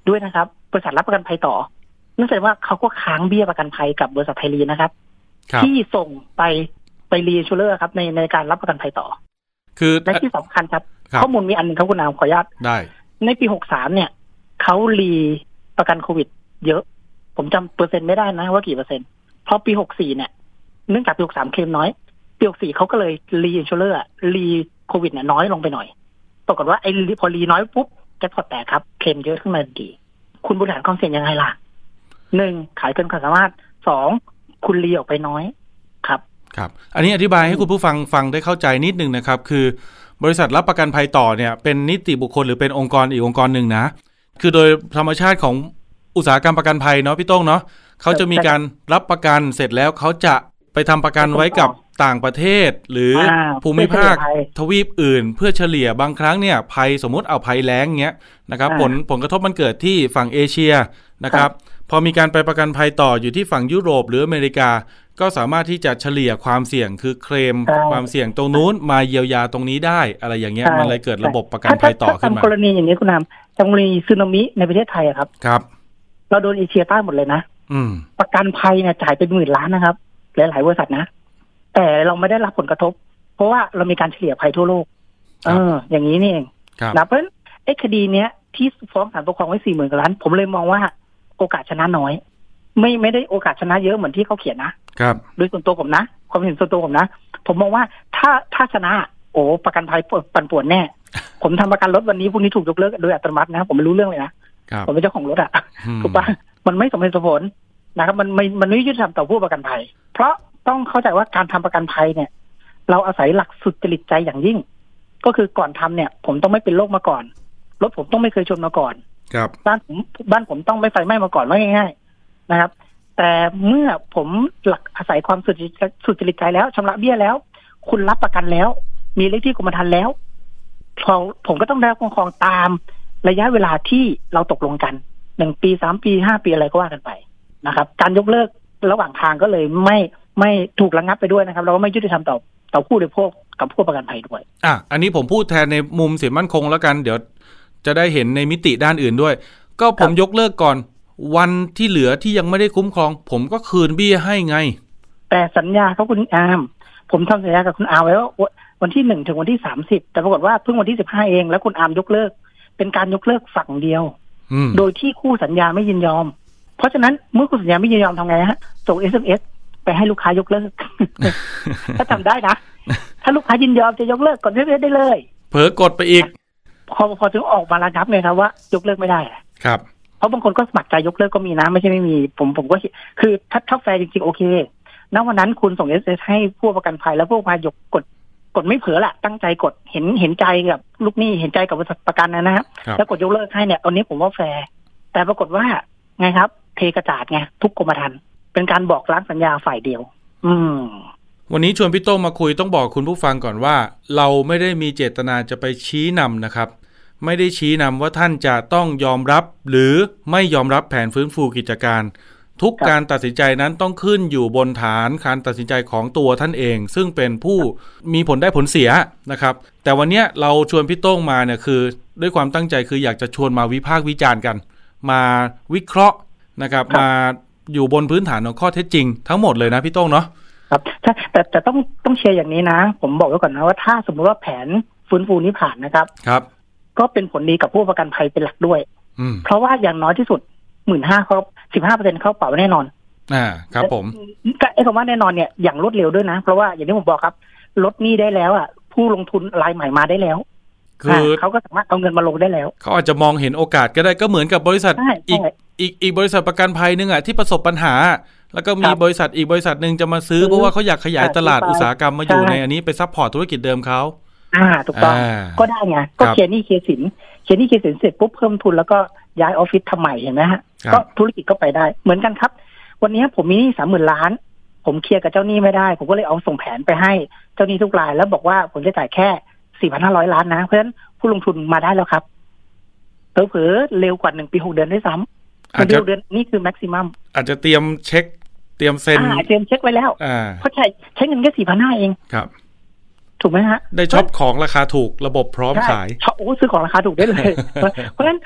ด้วยนะครับบริษัทรับประกันภัยต่อนั่นแสดงว่าเขาก็ค้างเบี้ยประกันภัยกับบริษัทไทยรีนะครับที่ส่งไปไปรีอินชูเรอร์ครับในในการรับประกันภัยต่อคือและที่สำคัญครับข้อมูลมีอันนึงครับคุณอามขออนุญาตได้ในปีหกสามเนี่ยเขารีประกันโควิดเยอะผมจำเปอร์เซ็นต์ไม่ได้นะว่ากี่เปอร์เซ็นต์เพราะปีหกสี่เนี่ยเนื่องจากปีหกสามเคลมน้อยปีหกสี่เขาก็เลยรีอินชูเรอร์รีโควิดเนี่ยน้อยลงไปหน่อยปรากฏว่าไอ้พอรีน้อยปุ๊บแจ็คพอตแตกครับเคลมเยอะขึ้นมาดีคุณบริหารความเสี่ยงยังไงล่ะหนึ่งขายเกินความสามารถสองคุณรีออกไปน้อยครับครับอันนี้อธิบายให้คุณผู้ฟังฟังได้เข้าใจนิดนึงนะครับคือบริษัทรับประกันภัยต่อเนี่ยเป็นนิติบุคคลหรือเป็นองค์กรอีกองค์กรหนึ่งนะคือโดยธรรมชาติของอุตสาหกรรมประกันภัยเนาะพี่โต้งเนาะเขาจะมีการรับประกันเสร็จแล้วเขาจะไปทำประกันไว้กับต่างประเทศหรือภูมิภาคทวีปอื่นเพื่อเฉลี่ยบางครั้งเนี่ยภัยสมมติเอาภัยแล้งเงี้ยนะครับผลผลกระทบมันเกิดที่ฝั่งเอเชียนะครับพอมีการไปประกันภัยต่ออยู่ที่ฝั่งยุโรปหรืออเมริกาก็สามารถที่จะเฉลี่ยความเสี่ยงคือเคลมความเสี่ยงตรงนู้นมาเยียวยาตรงนี้ได้อะไรอย่างเงี้ยมันเลยเกิดระบบประกันภัยต่อขึ้นมากรณีอย่างนี้คุณนำกรณีสึนามิในประเทศไทยครับครับเราโดนเอเชียใต้หมดเลยนะประกันภัยเนี่ยจ่ายเป็นหมื่นล้านนะครับหลายๆบริษัทนะแต่เราไม่ได้รับผลกระทบเพราะว่าเรามีการเฉลี่ยภัยทั่วโลกเอออย่างนี้นี่เองนะเพราะฉะนั้นไอ้คดีเนี้ยที่ฟ้องศาลปกครองไว้สี่หมื่นกว่าล้านผมเลยมองว่าโอกาสชนะน้อยไม่ไม่ได้โอกาสชนะเยอะเหมือนที่เขาเขียนนะครับโดยส่วนตัวผมนะความเห็นส่วนตัวผมนะผมมองว่าถ้าถ้าชนะโอ้ประกันภัยปั่นป่วนแน่ ผมทำประกันรถวันนี้พรุ่งนี้ถูกยกเลิกโดยอัตโนมัตินะผมไม่รู้เรื่องเลยนะผมเป็นเจ้าของรถอ่ะถูกปะมันไม่สมเหตุสมผลนะครับมันไม่มันไม่ยุติธรรมต่อผู้ประกันภัยเพราะต้องเข้าใจว่าการทำประกันภัยเนี่ยเราอาศัยหลักสุจริตใจอย่างยิ่งก็คือก่อนทำเนี่ยผมต้องไม่เป็นโรคมาก่อนรถผมต้องไม่เคยชนมาก่อนบ้านผมบ้านผมต้องไม่ไฟไหม้มาก่อนว่าง่ายๆนะครับแต่เมื่อผมหลักอาศัยความสุจริตสุจริตใจแล้วชำระเบี้ยแล้วคุณรับประกันแล้วมีเลขที่กรมธรรม์แล้วผมก็ต้องได้คุ้มครองตามระยะเวลาที่เราตกลงกันหนึ่งปีสามปีห้าปีอะไรก็ว่ากันไปนะครับการยกเลิกระหว่างทางก็เลยไม่ไม่ถูกระงับไปด้วยนะครับเราก็ไม่ยุติธรรมต่อต่อผู้บริโภคกับผู้ประกันภัยด้วยอ่ะอันนี้ผมพูดแทนในมุมสินมั่นคงแล้วกันเดี๋ยวจะได้เห็นในมิติด้านอื่นด้วยก็ผมยกเลิกก่อนวันที่เหลือที่ยังไม่ได้คุ้มครองผมก็คืนเบี้ยให้ไงแต่สัญญาเขาคุณอามผมทำสัญญากับคุณอาไว้ว่าวันที่หนึ่งถึงวันที่สามสิบแต่ปรากฏว่าเพิ่งวันที่สิบห้าเองแล้วคุณอามยกเลิกเป็นการยกเลิกฝั่งเดียวโดยที่คู่สัญญาไม่ยินยอมเพราะฉะนั้นเมื่อคู่สัญญาไม่ยินยอมทำไงฮะส่ง เอส เอ็ม เอส ไปให้ลูกค้ายกเลิก ถ้าทำได้นะถ้าลูกค้ายินยอมจะยกเลิกกด เอส เอ็ม เอส ได้เลยเผลอกดไปอีกพอพอถึงออกมาระงับเลยครับว่ายกเลิกไม่ได้ครับเพราะบางคนก็สมัครใจยกเลิกก็มีนะไม่ใช่ไม่มีผมผมก็คือถ้าถ้าแฟร์จริงๆโอเคณวันนั้นคุณส่ง เอส เอ็ม เอส ให้ผู้ประกันภัยแล้วผู้ภัยยกกดกดไม่เผลอแหละตั้งใจกดเห็นเห็นใจกับลูกหนี้เห็นใจกับบริษัทประกันนะฮะแล้วกดยกเลิกให้เนี่ยตอนนี้ผมว่าแฟร์แต่ปรากฏว่าไงครับเทกระจาดไงทุกกรมธรรม์เป็นการบอกล้างสัญญาฝ่ายเดียวอืมวันนี้ชวนพี่โต้งมาคุยต้องบอกคุณผู้ฟังก่อนว่าเราไม่ได้มีเจตนาจะไปชี้นำนะครับไม่ได้ชี้นำว่าท่านจะต้องยอมรับหรือไม่ยอมรับแผนฟื้นฟูกิจการทุกการตัดสินใจนั้นต้องขึ้นอยู่บนฐานการตัดสินใจของตัวท่านเองซึ่งเป็นผู้มีผลได้ผลเสียนะครับแต่วันนี้เราชวนพี่โต้งมาเนี่ยคือด้วยความตั้งใจคืออยากจะชวนมาวิพากษ์วิจารณ์กันมาวิเคราะห์นะครับมาอยู่บนพื้นฐานของข้อเท็จจริงทั้งหมดเลยนะพี่โต้งเนาะครับแต่แต่ต้องต้องเชียร์อย่างนี้นะผมบอกไว้ก่อนนะว่าถ้าสมมติว่าแผนฟื้นฟูนี้ผ่านนะครับครับก็เป็นผลดีกับผู้ประกันภัยเป็นหลักด้วยเพราะว่าอย่างน้อยที่สุดหมื่นห้าเขาสิบห้าเปอร์เซ็นต์เข้าเป๋าแน่นอนอ่าครับผมไอ้คำว่าแน่นอนเนี่ยอย่างรวดเร็วด้วยนะเพราะว่าอย่างที่ผมบอกครับลดหนี้ได้แล้วอ่ะผู้ลงทุนรายใหม่มาได้แล้วคือเขาก็สามารถเอาเงินมาลงได้แล้วเขาอาจจะมองเห็นโอกาสก็ได้ก็เหมือนกับบริษัทอีกอีกอีกบริษัทประกันภัยนึงอ่ะที่ประสบปัญหาแล้วก็มีบริษัทอีกบริษัทนึงจะมาซื้อเพราะว่าเขาอยากขยายตลาดอุตสาหกรรมมาอยู่ในอันนี้ไปซัพพอร์ตธุรกิจเดิมเขาอ่าถูกต้องก็ได้ไงก็เคลียร์หนี้เคลียร์สินเคลียร์หนี้เคลียร์สินเสร็จปุ๊บเพิ่มทุนแล้วก็ย้ายออฟฟิศทำใหม่เห็นไหมฮะก็ธุรกิจก็ไปได้เหมือนกันครับวันนี้ผมมีหนี้สามหมื่นล้านผมเคลียร์กับเจ้าหนี้ไม่ได้ผมก็เลยเอาส่งแผนไปให้เจ้าหนี้ทุกรายแล้วบอกว่าผมจะจ่ายแค่สี่พันห้าร้อยล้านนะเพราะฉะนั้นผู้ลงทุนมาได้แล้วครับเผลอๆเร็วกว่าหนึ่งปีหกเดือนด้วยซ้ำเดือนเดือนนี่คือแม็กซิมัมอาจจะเตรียมเช็คเตรียมเซ็นเตรียมเช็คไว้แล้วเพราะใช้ใช้เงินแค่สี่พันห้าเองครับถูกไหมฮะได้ช็อปของราคาถูกระบบพร้อมขายช็อปโอ้ซื้อของราคาถูกได้เลยเพราะฉะนั้น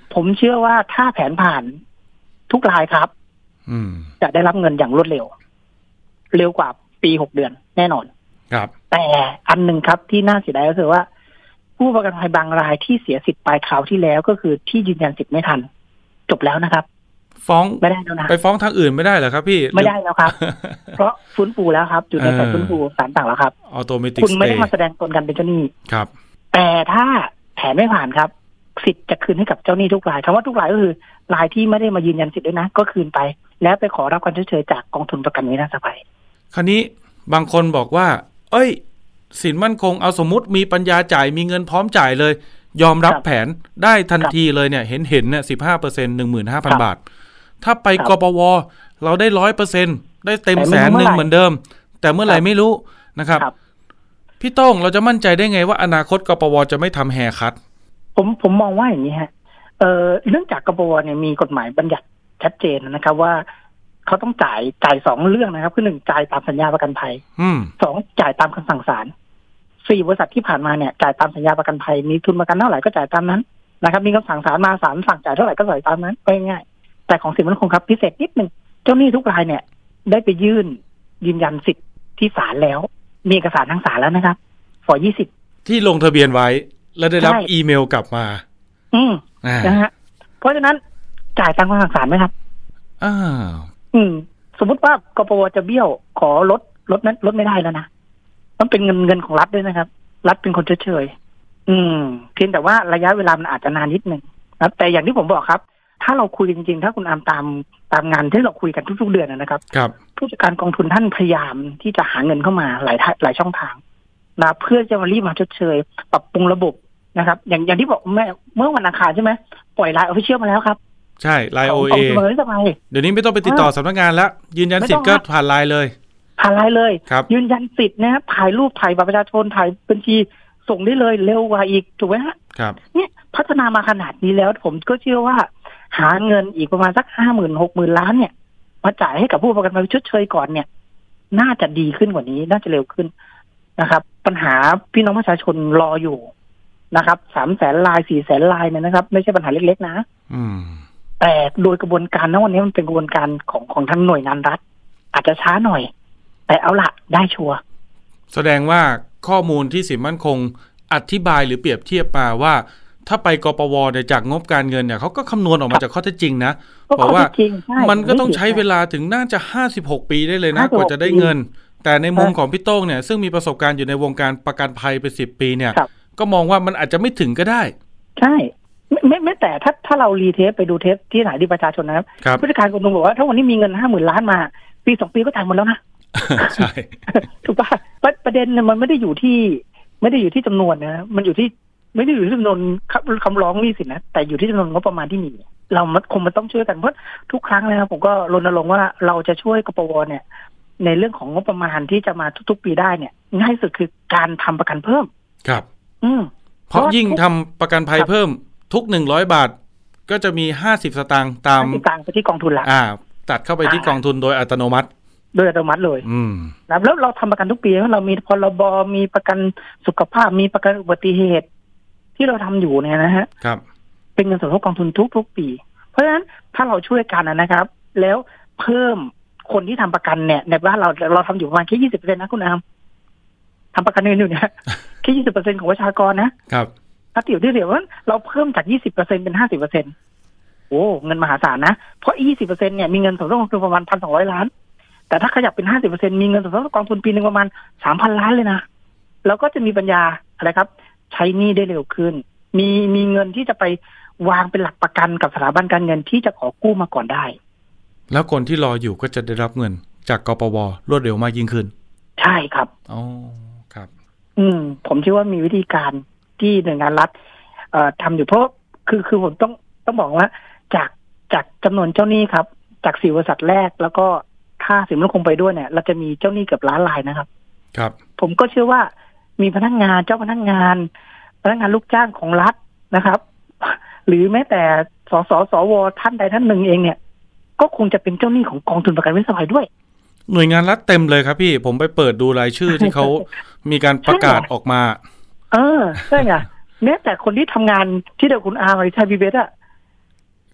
ผมเชื่อว่าถ้าแผนผ่านทุกรายครับอืมจะได้รับเงินอย่างรวดเร็วเร็วกว่าปีหกเดือนแน่นอนครับแต่อันหนึ่งครับที่น่าเสียดายก็คือว่าผู้ประกันภัยบางรายที่เสียสิทธิ์ปลายคราวที่แล้วก็คือที่ยืนยันสิทธิ์ไม่ทันจบแล้วนะครับฟ้องไม่ได้แล้วนะไปฟ้องทางอื่นไม่ได้เหรอครับพี่ไม่ได้แล้วครับ เพราะฟื้นฟูแล้วครับอยู่ในสายฟื้นฟูศาลต่างแล้วครับออโตเมติกคุณไม่ได้มาแสดงตนกันเป็นเจ้าหนี้ครับแต่ถ้าแผนไม่ผ่านครับสิทธิ์จะคืนให้กับเจ้าหนี้ทุกรายคำว่าทุกรายก็คือรายที่ไม่ได้มายืนยันสิทธิ์ด้วยนะก็คืนไปแล้วไปขอรับการชดเชยจากกองทุนประกันวินาศภัยคราวนี้บางคนบอกว่าเอ้ยสินมั่นคงเอาสมมุติมีปัญญาจ่ายมีเงินพร้อมจ่ายเลยยอมรับแผนได้ทันทีเลยเนี่ยเห็นเห็นเนี่ยสิบห้าเปอร์เซ็นต์หนึ่งหมื่นห้าพันบาทถ้าไปกปวเราได้ร้อยเปอร์เซ็นต์ได้เต็มแสนหนึ่งเหมือนเดิมแต่เมื่อไหร่ไม่รู้นะครับพี่ต้องเราจะมั่นใจได้ไงว่าอนาคตกปวจะไม่ทำแฮร์คัทผมผมมองว่าอย่างนี้ฮะเอ่อเนื่องจากกปวเนี่ยมีกฎหมายบัญญัติชัดเจนนะครับว่าเขาต้องจ่ายจ่ายสองเรื่องนะครับคือหนึ่งจ่ายตามสัญญาประกันภัยสองจ่ายตามคำสั่งศาลสี่บริษัทที่ผ่านมาเนี่ยจ่ายตามสัญญาประกันภัยมีทุนประกันเท่าไหร่ก็จ่ายตามนั้นนะครับมีคำสั่งศาลมาศาลสั่งจ่ายเท่าไหร่ก็จ่ายตามนั้นง่ายๆแต่ของสินมั่นคงครับพิเศษนิดนึงเจ้าหนี้ทุกรายเนี่ยได้ไปยื่นยืนยันสิทธิ์ที่ศาลแล้วมีเอกสารทางศาลแล้วนะครับฝยี่สิบที่ลงทะเบียนไว้แล้วได้รับอีเมลกลับมาอืมนะฮะเพราะฉะนั้นจ่ายตามคำสั่งศาลไหมครับอ่าอืมสมมุติว่ากปวจะเบี้ยวขอลดลดนั้นลดไม่ได้แล้วนะต้องเป็นเงินเงินของรัฐด้วยนะครับรัฐเป็นคนเฉยๆอืมเพียงแต่ว่าระยะเวลามันอาจจะนานนิดนึงนะแต่อย่างที่ผมบอกครับถ้าเราคุยจริงๆถ้าคุณอามตามตามงานที่เราคุยกันทุกๆเดือนนะครับครับผู้จัดการกองทุนท่านพยายามที่จะหาเงินเข้ามาหลายหลายช่องทางนะเพื่อจะมารีบมาชดเชยปรับปรุงระบบนะครับอย่างอย่างที่บอกเมื่อเมื่อวันอังคารใช่ไหมปล่อยไลน์ออฟฟิเชียลมาแล้วครับใช่ไลน์ โอ เอ เดี๋ยวนี้ไม่ต้องไปติดต่อสำนักงานแล้วยืนยันสิทธิ์ก็ผ่านไลน์เลยผ่านไลน์เลยยืนยันสิทธิ์นะครับถ่ายรูปถ่ายบัตรประชาชนถ่ายบัญชีส่งได้เลยเร็วกว่าอีกถูกไหมฮะครับเนี่ยพัฒนามาขนาดนี้แล้วผมก็เชื่อว่าหาเงินอีกประมาณสักห้าหมื่นหกหมื่นล้านเนี่ยมาจ่ายให้กับผู้ประกันภัยชดเชยก่อนเนี่ยน่าจะดีขึ้นกว่านี้น่าจะเร็วขึ้นนะครับปัญหาพี่น้องประชาชนรออยู่นะครับสามแสนลายสี่แสนลายเนี่ยนะครับไม่ใช่ปัญหาเล็กๆนะอืมแต่โดยกระบวนการณวันนี้มันเป็นกระบวนการของของทั้งหน่วยงานรัฐอาจจะช้าหน่อยแต่เอาละได้ชัวร์แสดงว่าข้อมูลที่สินมั่นคงอธิบายหรือเปรียบเทียบมาว่าถ้าไปกปวเนี่ยจากงบการเงินเนี่ยเขาก็คำนวณออกมาจากข้อเท็จจริงนะบอกว่ามันก็ต้องใช้เวลาถึงน่าจะห้าสิบหกปีได้เลยนะกว่าจะได้เงินแต่ในมุมของพี่โต้งเนี่ยซึ่งมีประสบการณ์อยู่ในวงการประกันภัยไปสิบปีเนี่ยก็มองว่ามันอาจจะไม่ถึงก็ได้ใช่ไม่ไม่แต่ถ้าถ้าเรารีเทสไปดูเทสที่ไหนที่ประชาชนนะครับผู้จัดการกองทุนบอกว่าถ้าวันนี้มีเงินห้าหมื่นล้านมาปีสองปีก็จ่ายหมดแล้วนะใช่ถูกป่ะประเด็นมันไม่ได้อยู่ที่ไม่ได้อยู่ที่จำนวนนะมันอยู่ที่ไม่ได้อยู่ที่จำนวนคำร้องนี่สินะแต่อยู่ที่จำนวนงบประมาณที่มีเราคงมันต้องช่วยกันเพราะทุกครั้งเลยครับผมก็รณรงค์ว่าเราจะช่วยกปวเนี่ยในเรื่องของงบประมาณที่จะมาทุกๆปีได้เนี่ยง่ายสุดคือการทำประกันเพิ่มครับอืมเพราะยิ่งทำประกันภัยเพิ่มทุกหนึ่งร้อยบาทก็จะมีห้าสิบสตางค์ตามสตางค์ไปที่กองทุนละอ่าตัดเข้าไปที่กองทุนโดยอัตโนมัติโดยอัตโนมัติเลยอืมแล้วเราทำประกันทุกปีเรามีพรบมีประกันสุขภาพมีประกันอุบัติเหตุที่เราทำอยู่เนี่ยนะฮะครับเป็นเงินสมทบกองทุนทุกๆปีเพราะฉะนั้นถ้าเราช่วยกันนะครับแล้วเพิ่มคนที่ทำประกันเนี่ยในบ้านเราเราทำอยู่ประมาณแค่ยี่สิบเปอร์เซ็นต์นะคุณอามทำประกันอยู่เนี่ยแค่ยี่สิบเปอร์เซ็นต์ของประชากรนะครับถ้าเดี๋ยวที่เดี๋ยวว่าเราเพิ่มจากยี่สิบเปอร์เซ็นต์เป็นห้าสิบเปอร์เซ็นต์โอ้เงินมหาศาลนะเพราะยี่สิบเปอร์เซ็นต์เนี่ยมีเงินสมทบกองทุนประมาณพันสองร้อยล้านแต่ถ้าขยับเป็นห้าสิบเปอร์เซ็นต์มีเงินสมทบกองทุนปีนึงประมาณสามพันล้านเลยนะแล้วก็จะมีปัญญาอะไรครับใช้หนี้ได้เร็วขึ้นมีมีเงินที่จะไปวางเป็นหลักประกันกับสถาบันการเงินที่จะขอกู้มาก่อนได้แล้วคนที่รออยู่ก็จะได้รับเงินจากกปวรวดเร็วมากยิ่งขึ้นใช่ครับอ๋อครับอืมผมเชื่อว่ามีวิธีการที่หน่วยงานรัฐเอ่อทำอยู่เพราะคือคือผมต้องต้องบอกว่าจากจากจำนวนเจ้าหนี้ครับจากสี่บริษัทแรกแล้วก็ถ้าสินมั่นคงไปด้วยเนี่ยเราจะมีเจ้าหนี้เกือบล้านรายนะครับครับผมก็เชื่อว่ามีพนักงานเจ้าพนักงานพนักงานลูกจ้างของรัฐนะครับหรือแม้แต่สสสวท่านใดท่านหนึ่งเองเนี่ยก็คงจะเป็นเจ้าหนี้ของกองทุนประกันวินาศภัยด้วยหน่วยงานรัฐเต็มเลยครับพี่ผมไปเปิดดูรายชื่อที่เขามีการประกาศออกมาเออใช่ไงแม้แต่คนที่ทำงานที่เดียวคุณอาร์ไอชายบีเบสอะ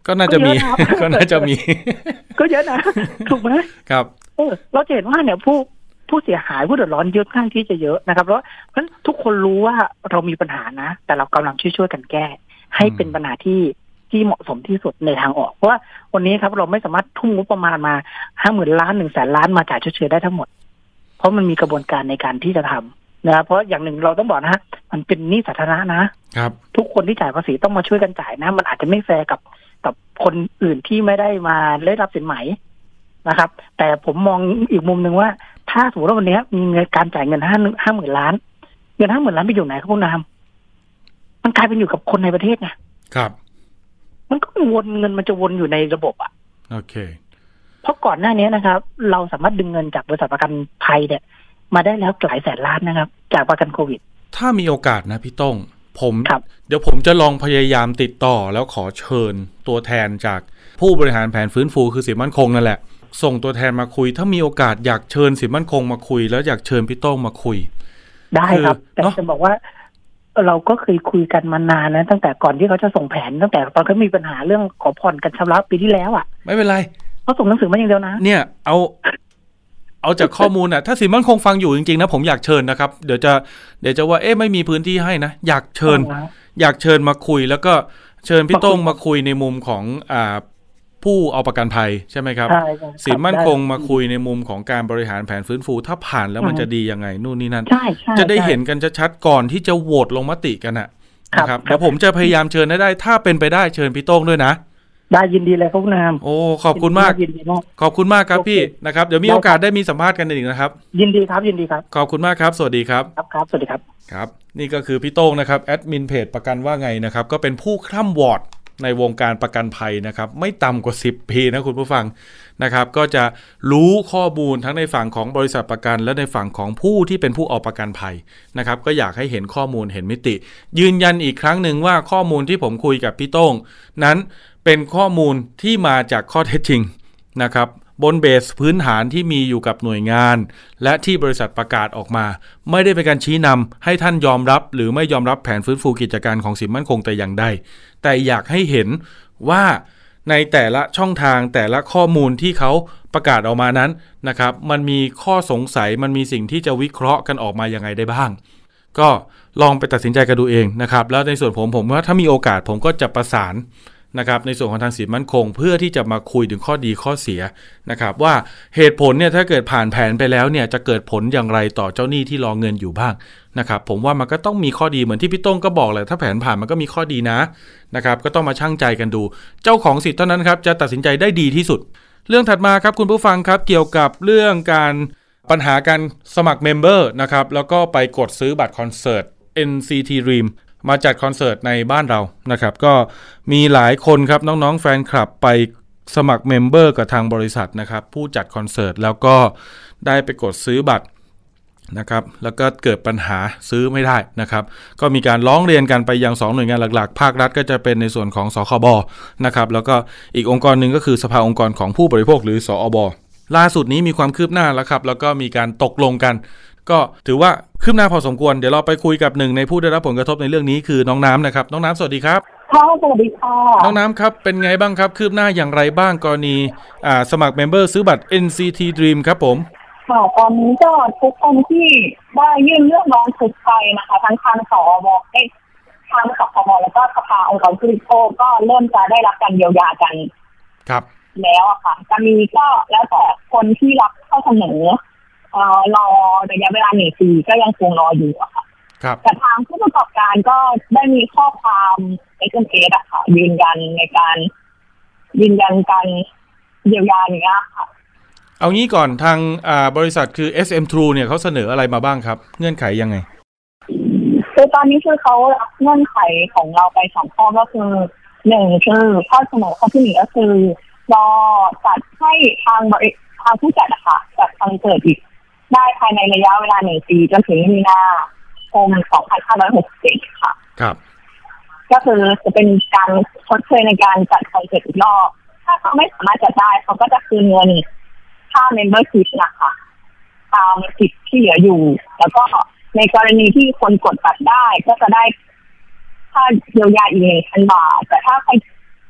ก็น่าจะมีก็น่าจะมีก็เยอะนะถูกไหมครับเออเราเห็นว่าเนี่ยผู้ผู้เสียหายผู้เดือดร้อนเยอะข้างที่จะเยอะนะครับเพราะเพราะทุกคนรู้ว่าเรามีปัญหานะแต่เรากำลังช่วยๆกันแก้ให้เป็นปัญหาที่ที่เหมาะสมที่สุดในทางออกเพราะว่าวันนี้ครับเราไม่สามารถทุ่มงบประมาณมาห้าหมื่นล้านหนึ่งแสนล้านมาจ่ายชดเชยได้ทั้งหมดเพราะมันมีกระบวนการในการที่จะทำนะเพราะอย่างหนึ่งเราต้องบอกนะฮะมันเป็นหนี้สาธารณะนะครับทุกคนที่จ่ายภาษีต้องมาช่วยกันจ่ายนะมันอาจจะไม่แฟร์กับกับคนอื่นที่ไม่ได้มาได้รับสินไหมนะครับแต่ผมมองอีกมุมหนึ่งว่าถ้าสมมติว่าวันนี้มีเงินการจ่ายเงินห้าห้าหมื่นล้านเงินห้าหมื่นล้านไปอยู่ไหนครับคุณนามมันกลายเป็นอยู่กับคนในประเทศไงครับมันก็วนเงินมันจะวนอยู่ในระบบอ่ะโอเคเพราะก่อนหน้านี้นะครับเราสามารถดึงเงินจากบริษัทประกันภัยเนี่ยมาได้แล้วหลายแสนล้านนะครับจากประกันโควิดถ้ามีโอกาสนะพี่ต้องผมเดี๋ยวผมจะลองพยายามติดต่อแล้วขอเชิญตัวแทนจากผู้บริหารแผนฟื้นฟูคือสินมั่นคงนั่นแหละส่งตัวแทนมาคุยถ้ามีโอกาสอยากเชิญสินมั่นคงมาคุยแล้วอยากเชิญพี่ต้องมาคุยได้ครับแต่จะบอกว่าเราก็เคยคุยกันมานานนะตั้งแต่ก่อนที่เขาจะส่งแผนตั้งแต่ตอนเขามีปัญหาเรื่องขอผ่อนกันชำระปีที่แล้วอ่ะไม่เป็นไรเขาส่งหนังสือมาอย่างเดียวนะเนี่ยเอาเอาจากข้อมูลอ่ะถ้าสินมั่นคงฟังอยู่จริงๆนะผมอยากเชิญนะครับเดี๋ยวจะเดี๋ยวจะว่าเอ๊ะไม่มีพื้นที่ให้นะอยากเชิญอยากเชิญมาคุยแล้วก็เชิญพี่ต้องมาคุยในมุมของอ่าผู้เอาประกันภัยใช่ไหมครับสินมั่นคงมาคุยในมุมของการบริหารแผนฟื้นฟูถ้าผ่านแล้วมันจะดียังไงนู่นนี่นั่นจะได้เห็นกันชัดๆก่อนที่จะโหวตลงมติกันนะครับเดี๋ยวผมจะพยายามเชิญได้ถ้าเป็นไปได้เชิญพี่โต้งด้วยนะได้ยินดีเลยครับคุณนามโอ้ขอบคุณมากขอบคุณมากครับพี่นะครับเดี๋ยวมีโอกาสได้มีสัมภาษณ์กันอีกนะครับยินดีครับยินดีครับขอบคุณมากครับสวัสดีครับครับครับสวัสดีครับครับนี่ก็คือพี่โต้งนะครับแอดมินเพจประกันว่าไงนะครับก็เป็นผู้คร่ำวอร์ดในวงการประกันภัยนะครับไม่ต่ำกว่าสิบปีนะคุณผู้ฟังนะครับก็จะรู้ข้อมูลทั้งในฝั่งของบริษัทประกันและในฝั่งของผู้ที่เป็นผู้เอาประกันภัยนะครับก็อยากให้เห็นข้อมูลเห็นมิติยืนยันอีกครั้งหนึ่งว่าข้อมูลที่ผมคุยกับพี่โต้งนั้นเป็นข้อมูลที่มาจากข้อเท็จจริงนะครับบนเบสพื้นฐานที่มีอยู่กับหน่วยงานและที่บริษัทประกาศออกมาไม่ได้เป็นการชี้นำให้ท่านยอมรับหรือไม่ยอมรับแผนฟื้นฟูกิจการของสินมั่นคงแต่อย่างใดแต่อยากให้เห็นว่าในแต่ละช่องทางแต่ละข้อมูลที่เขาประกาศออกมานั้นนะครับมันมีข้อสงสัยมันมีสิ่งที่จะวิเคราะห์กันออกมายังไงได้บ้างก็ลองไปตัดสินใจกันดูเองนะครับแล้วในส่วนผมผมว่าถ้ามีโอกาสผมก็จะประสานนะครับในส่วนของทางสินมั่นคงเพื่อที่จะมาคุยถึงข้อดีข้อเสียนะครับว่าเหตุผลเนี่ยถ้าเกิดผ่านแผนไปแล้วเนี่ยจะเกิดผลอย่างไรต่อเจ้าหนี้ที่รอเงินอยู่บ้างนะครับผมว่ามันก็ต้องมีข้อดีเหมือนที่พี่ต้งก็บอกแหละถ้าแผนผ่านมันก็มีข้อดีนะนะครับก็ต้องมาชั่งใจกันดูเจ้าของสิทธิ์เท่านั้นครับจะตัดสินใจได้ดีที่สุดเรื่องถัดมาครับคุณผู้ฟังครับเกี่ยวกับเรื่องการปัญหาการสมัครเมมเบอร์นะครับแล้วก็ไปกดซื้อบัตรคอนเสิร์ต เอ็น ซี ที Dreamมาจัดคอนเสิร์ตในบ้านเรานะครับก็มีหลายคนครับน้องๆแฟนคลับไปสมัครเมมเบอร์กับทางบริษัทนะครับผู้จัดคอนเสิร์ตแล้วก็ได้ไปกดซื้อบัตรนะครับแล้วก็เกิดปัญหาซื้อไม่ได้นะครับก็มีการร้องเรียนกันไปยังสองหน่วยงานหลักๆภาครัฐก็จะเป็นในส่วนของสคบนะครับแล้วก็อีกองค์กรหนึ่งก็คือสภาองค์กรของผู้บริโภคหรือสอบล่าสุดนี้มีความคืบหน้าแล้วครับแล้วก็มีการตกลงกันก็ถือว่าคืบหน้าพอสมควรเดี๋ยวเราไปคุยกับหนึ่งในผู้ได้รับผลกระทบในเรื่องนี้คือน้องน้ำนะครับน้องน้ำสวัสดีครับค่ะสวัสดีค่ะน้องน้ำครับเป็นไงบ้างครับคืบหน้าอย่างไรบ้างกรณีอ่าสมัครเมมเบอร์ซื้อบัตร เอ็น ซี ที Dream ครับผมค่ะตอนนี้ก็ทุกคนที่ได้ยื่นเรื่องร้องทุกข์ไปนะคะทั้งทางสอบเอกทางสคบแล้วก็สภาองค์กรผู้บริโภคก็เริ่มจะได้รับการเยียวยากันครับแล้วอะค่ะจะมีก็แล้วแต่คนที่รับเข้าเสนอเอ่อรอระยะเวลาหนึ่งปีก็ยังคงรออยู่อะค่ะครับแต่ทางผู้ประกอบการก็ได้มีข้อความ เอส เอ็ม เอส อะค่ะยืนยันในการยืนยันการเยียวยาอย่างเงี้ยค่ะเอางี้ก่อนทางอ่าบริษัทคือ เอส เอ็ม True เนี่ยเขาเสนออะไรมาบ้างครับเงื่อนไขยังไงคือตอนนี้คือเขารับเงื่อนไขของเราไปสองข้อก็คือหนึ่งคือข้อเสนอข้อที่หนึ่งก็คือรอจัดให้ทางบริทางผู้จัดอะค่ะจัดคอนเสิร์ตอีกได้ภายในระยะเวลาหนึ่งปีจนถึงมีนาคมสองพันห้าร้อยหกสิบเจ็ดค่ะครับก็คือจะเป็นการชดเชยในการจัดคอนเสิร์ตอีกรอบถ้าเขาไม่สามารถจัดได้เขาก็จะคืนเงินค่า membership นะคะตามสิทธิ์ที่เหลืออยู่แล้วก็ในกรณีที่คนกดบัตรได้ก็จะได้ค่าเยียวยาอีกหนึ่งพันบาทแต่ถ้าใคร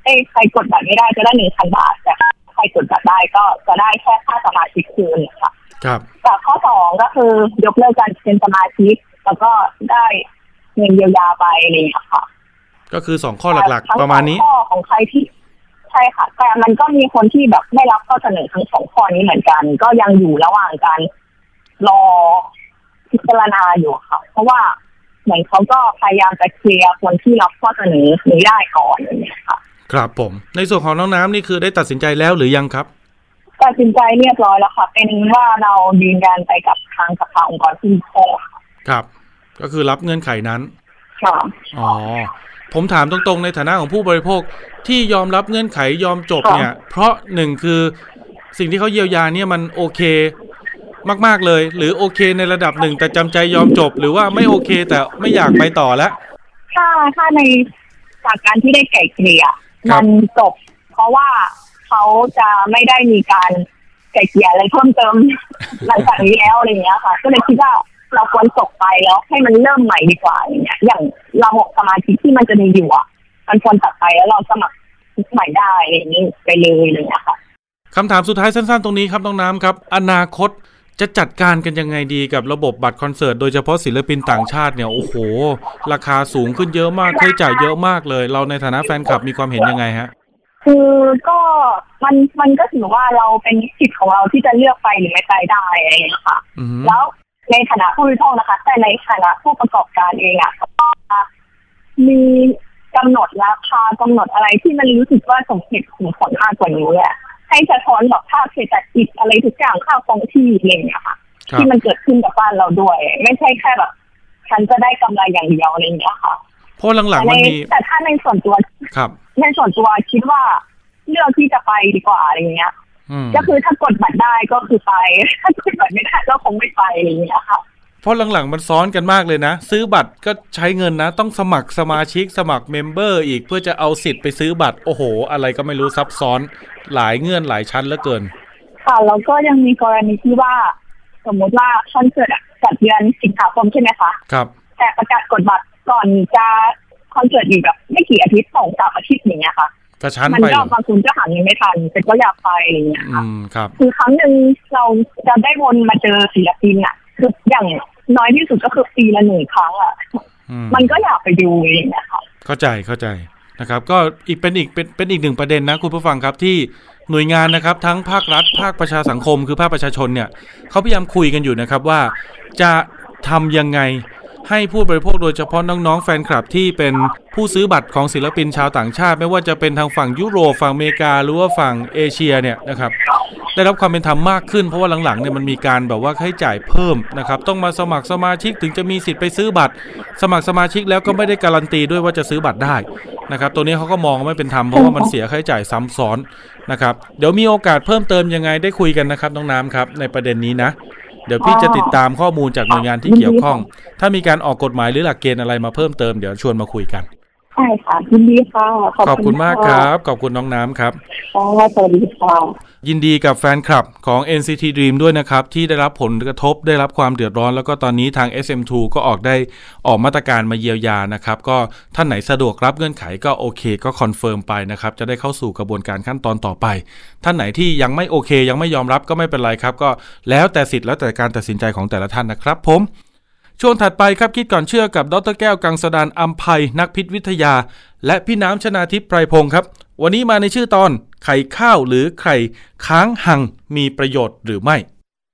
เอ้ใครกดบัตรไม่ได้จะได้หนึ่งพันบาทแต่ใครกดบัตรได้ก็จะได้แค่ค่าสมาชิกคืนค่ะครับแต่ข้อสองก็คือยกเลิกการเป็นสมาชิกแล้วก็ได้เงินเยียวยาไปอะไรอย่างเงี้ยค่ะก็คือสองข้อหลักๆประมาณนี้ข้อของใครที่ใช่ค่ะแต่มันก็มีคนที่แบบไม่รับข้อเสนอทั้งสองข้อนี้เหมือนกันก็ยังอยู่ระหว่างการรอพิจารณาอยู่ค่ะเพราะว่าเหมือนเขาก็พยายามจะเคลียร์คนที่รับข้อเสนอนี้ได้ก่อนอย่างเงี้ยค่ะครับผมในส่วนของน้องน้ำนี่คือได้ตัดสินใจแล้วหรือยังครับตัดสินใจเรียบร้อยแล้วค่ะเป็นว่าเรายืนยันไปกับทางสภาองค์กรผู้บริโภคครับก็คือรับเงื่อนไขนั้นค่ะอ๋อผมถามตรงๆในฐานะของผู้บริโภคที่ยอมรับเงื่อนไขยอมจบเนี่ยเพราะหนึ่งคือสิ่งที่เขาเยียวยาเนี่ยมันโอเคมากๆเลยหรือโอเคในระดับหนึ่งแต่จำใจยอมจบหรือว่าไม่โอเคแต่ไม่อยากไปต่อแล้วถ้าถ้าในจากการที่ได้ไกล่เกลี่ยมันจบเพราะว่าเขาจะไม่ได้มีการไกล่เกลี่ยอะไรเพิ่มเติมหลังจากนี้แล้วอะไรอย่างเงี้ยค่ะก็เลยคิดว่าเราควรจบไปแล้วให้มันเริ่มใหม่ดีกว่าอย่างเงี้ยอย่างระบบสมาชิกที่มันจะมีอยู่อ่ะมันควรตัดไปแล้วเราสมัครใหม่ได้อะไรอย่างนี้ไปเลยเลยนะคะคำถามสุดท้ายสั้นๆตรงนี้ครับน้องน้ำครับอนาคตจะจัดการกันยังไงดีกับระบบบัตรคอนเสิร์ตโดยเฉพาะศิลปินต่างชาติเนี่ยโอ้โหราคาสูงขึ้นเยอะมากค่าใช้จ่ายเยอะมากเลยเราในฐานะแฟนคลับมีความเห็นยังไงฮะคือก็มันมันก็ถือว่าเราเป็นสิทธิ์ของเราที่จะเลือกไปหรือไม่ไปได้อะไรอย่างเงี้ยค่ะแล้วในฐานะผู้บริโภคนะคะแต่ในฐานะผู้ประกอบการเองอ่ะมีกำหนดราคากำหนดอะไรที่มันรู้สึกว่าสมเหตุสมผลมากกว่านี้อ่ะให้สะท้อนแบบภาพเศรษฐกิจอะไรทุกอย่างค่าครองชีพอะไรอย่างเงี้ยค่ะที่มันเกิดขึ้นกับบ้านเราด้วยไม่ใช่แค่แบบฉันจะได้กำไรอย่างเดียวอะไรอย่างเงี้ยค่ะเพราะหลังๆมันมีแต่ถ้าในส่วนตัวครับในส่วนตัวคิดว่าเลือกที่จะไปดีกว่าอะไรอย่างเงี้ยก็คือถ้ากดบัตรได้ก็คือไปถ้ากดบัตรไม่ได้ก็คงไม่ไปอะไรอย่างเงี้ยค่ะเพราะหลังๆมันซ้อนกันมากเลยนะซื้อบัตรก็ใช้เงินนะต้องสมัครสมาชิกสมัครเมมเบอร์อีกเพื่อจะเอาสิทธิ์ไปซื้อบัตรโอ้โหอะไรก็ไม่รู้ซับซ้อนหลายเงื่อนหลายชั้นเหลือเกินค่ะแล้วก็ยังมีกรณีที่ว่าสมมติว่าคอนเสิร์ตจัดเดือนสิงหาคมใช่ไหมคะครับแต่ประกาศกดบัตรก่อนจะคอนเสิร์ตอีกแบบไม่กี่อาทิตย์สองสามอาทิตย์อย่างเงี้ยค่ะกระชั้นไปมันก็บางคนจะหาเงินไม่ทันแต่ก็อยากไปอะไรอย่างเงี้ยค่ะครับคือครั้งหนึ่งเราจะได้วนมาเจอศิลปินอ่ะคืออย่างน้อยที่สุดก็คือปีละหนึ่งครั้งอ่ะมันก็อยากไปดูเองนะคะเข้าใจเข้าใจนะครับก็อีกเป็นอีกเป็นเป็นอีกหนึ่งประเด็นนะคุณผู้ฟังครับที่หน่วยงานนะครับทั้งภาครัฐภาคประชาสังคมคือภาคประชาชนเนี่ยเขาพยายามคุยกันอยู่นะครับว่าจะทำยังไงให้ผู้บริโภคโดยเฉพาะน้องๆแฟนคลับที่เป็นผู้ซื้อบัตรของศิลปินชาวต่างชาติไม่ว่าจะเป็นทางฝั่งยุโรปฝั่งอเมริกาหรือว่าฝั่งเอเชียเนี่ยนะครับได้รับความเป็นธรรมมากขึ้นเพราะว่าหลังๆเนี่ยมันมีการแบบว่าค่าใช้จ่ายเพิ่มนะครับต้องมาสมัครสมาชิกถึงจะมีสิทธิ์ไปซื้อบัตรสมัครสมาชิกแล้วก็ไม่ได้การันตีด้วยว่าจะซื้อบัตรได้นะครับตัวนี้เขาก็มองไม่เป็นธรรมเพราะว่ามันเสียค่าใช้จ่ายซ้ำซ้อนนะครับเดี๋ยวมีโอกาสเพิ่มเติมยังไงได้คุยกันนะครับน้องน้ำครับในประเด็นนี้นะเดี๋ยวพี่จะติดตามข้อมูลจากหน่วยงานที่เกี่ยวข้องถ้ามีการออกกฎหมายหรือหลักเกณฑ์อะไรมาเพิ่มเติมเดี๋ยวชวนมาคุยกันใช่ค่ะยินดีค่ะขอบคุณมากครับขอบคุณน้องน้ำครับสวัสดีค่ะยินดีกับแฟนคลับของ เอ็น ซี ที Dream ด้วยนะครับที่ได้รับผลกระทบได้รับความเดือดร้อนแล้วก็ตอนนี้ทาง เอส เอ็ม ทู ก็ออกได้ออกมาตรการมาเยียวยานะครับก็ท่านไหนสะดวกรับเงื่อนไขก็โอเคก็คอนเฟิร์มไปนะครับจะได้เข้าสู่กระบวนการขั้นตอนต่อไปท่านไหนที่ยังไม่โอเคยังไม่ยอมรับก็ไม่เป็นไรครับก็แล้วแต่สิทธิ์แล้วแต่การตัดสินใจของแต่ละท่านนะครับผมช่วงถัดไปครับคิดก่อนเชื่อกับดร.แก้วกังสดาลอำไพนักพิษวิทยาและพี่น้ำชนาทิพย์ไพรพงศ์ครับวันนี้มาในชื่อตอนไข่ข้าวหรือไข่ค้างหังมีประโยชน์หรือไม่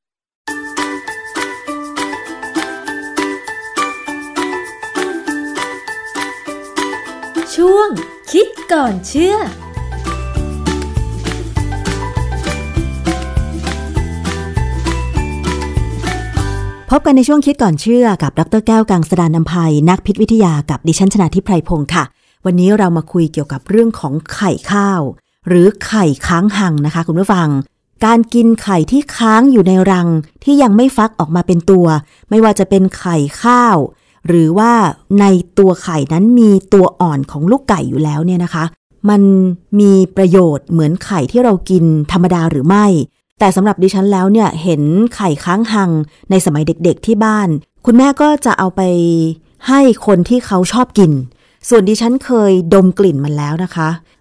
ช่วงคิดก่อนเชื่อพบกันในช่วงคิดก่อนเชื่อกับดร.แก้วกังสดาลอำไพนักพิษวิทยากับดิฉันชนาทิพย์ไพรพงศ์ค่ะวันนี้เรามาคุยเกี่ยวกับเรื่องของไข่ข้าวหรือไข่ค้างหังนะคะคุณผู้ฟังการกินไข่ที่ค้างอยู่ในรังที่ยังไม่ฟักออกมาเป็นตัวไม่ว่าจะเป็นไข่ข้าวหรือว่าในตัวไข่นั้นมีตัวอ่อนของลูกไก่อยู่แล้วเนี่ยนะคะมันมีประโยชน์เหมือนไข่ที่เรากินธรรมดาหรือไม่แต่สำหรับดิฉันแล้วเนี่ยเห็นไข่ค้างหังในสมัยเด็กๆที่บ้านคุณแม่ก็จะเอาไปให้คนที่เขาชอบกินส่วนดิฉันเคยดมกลิ่นมันแล้วนะคะ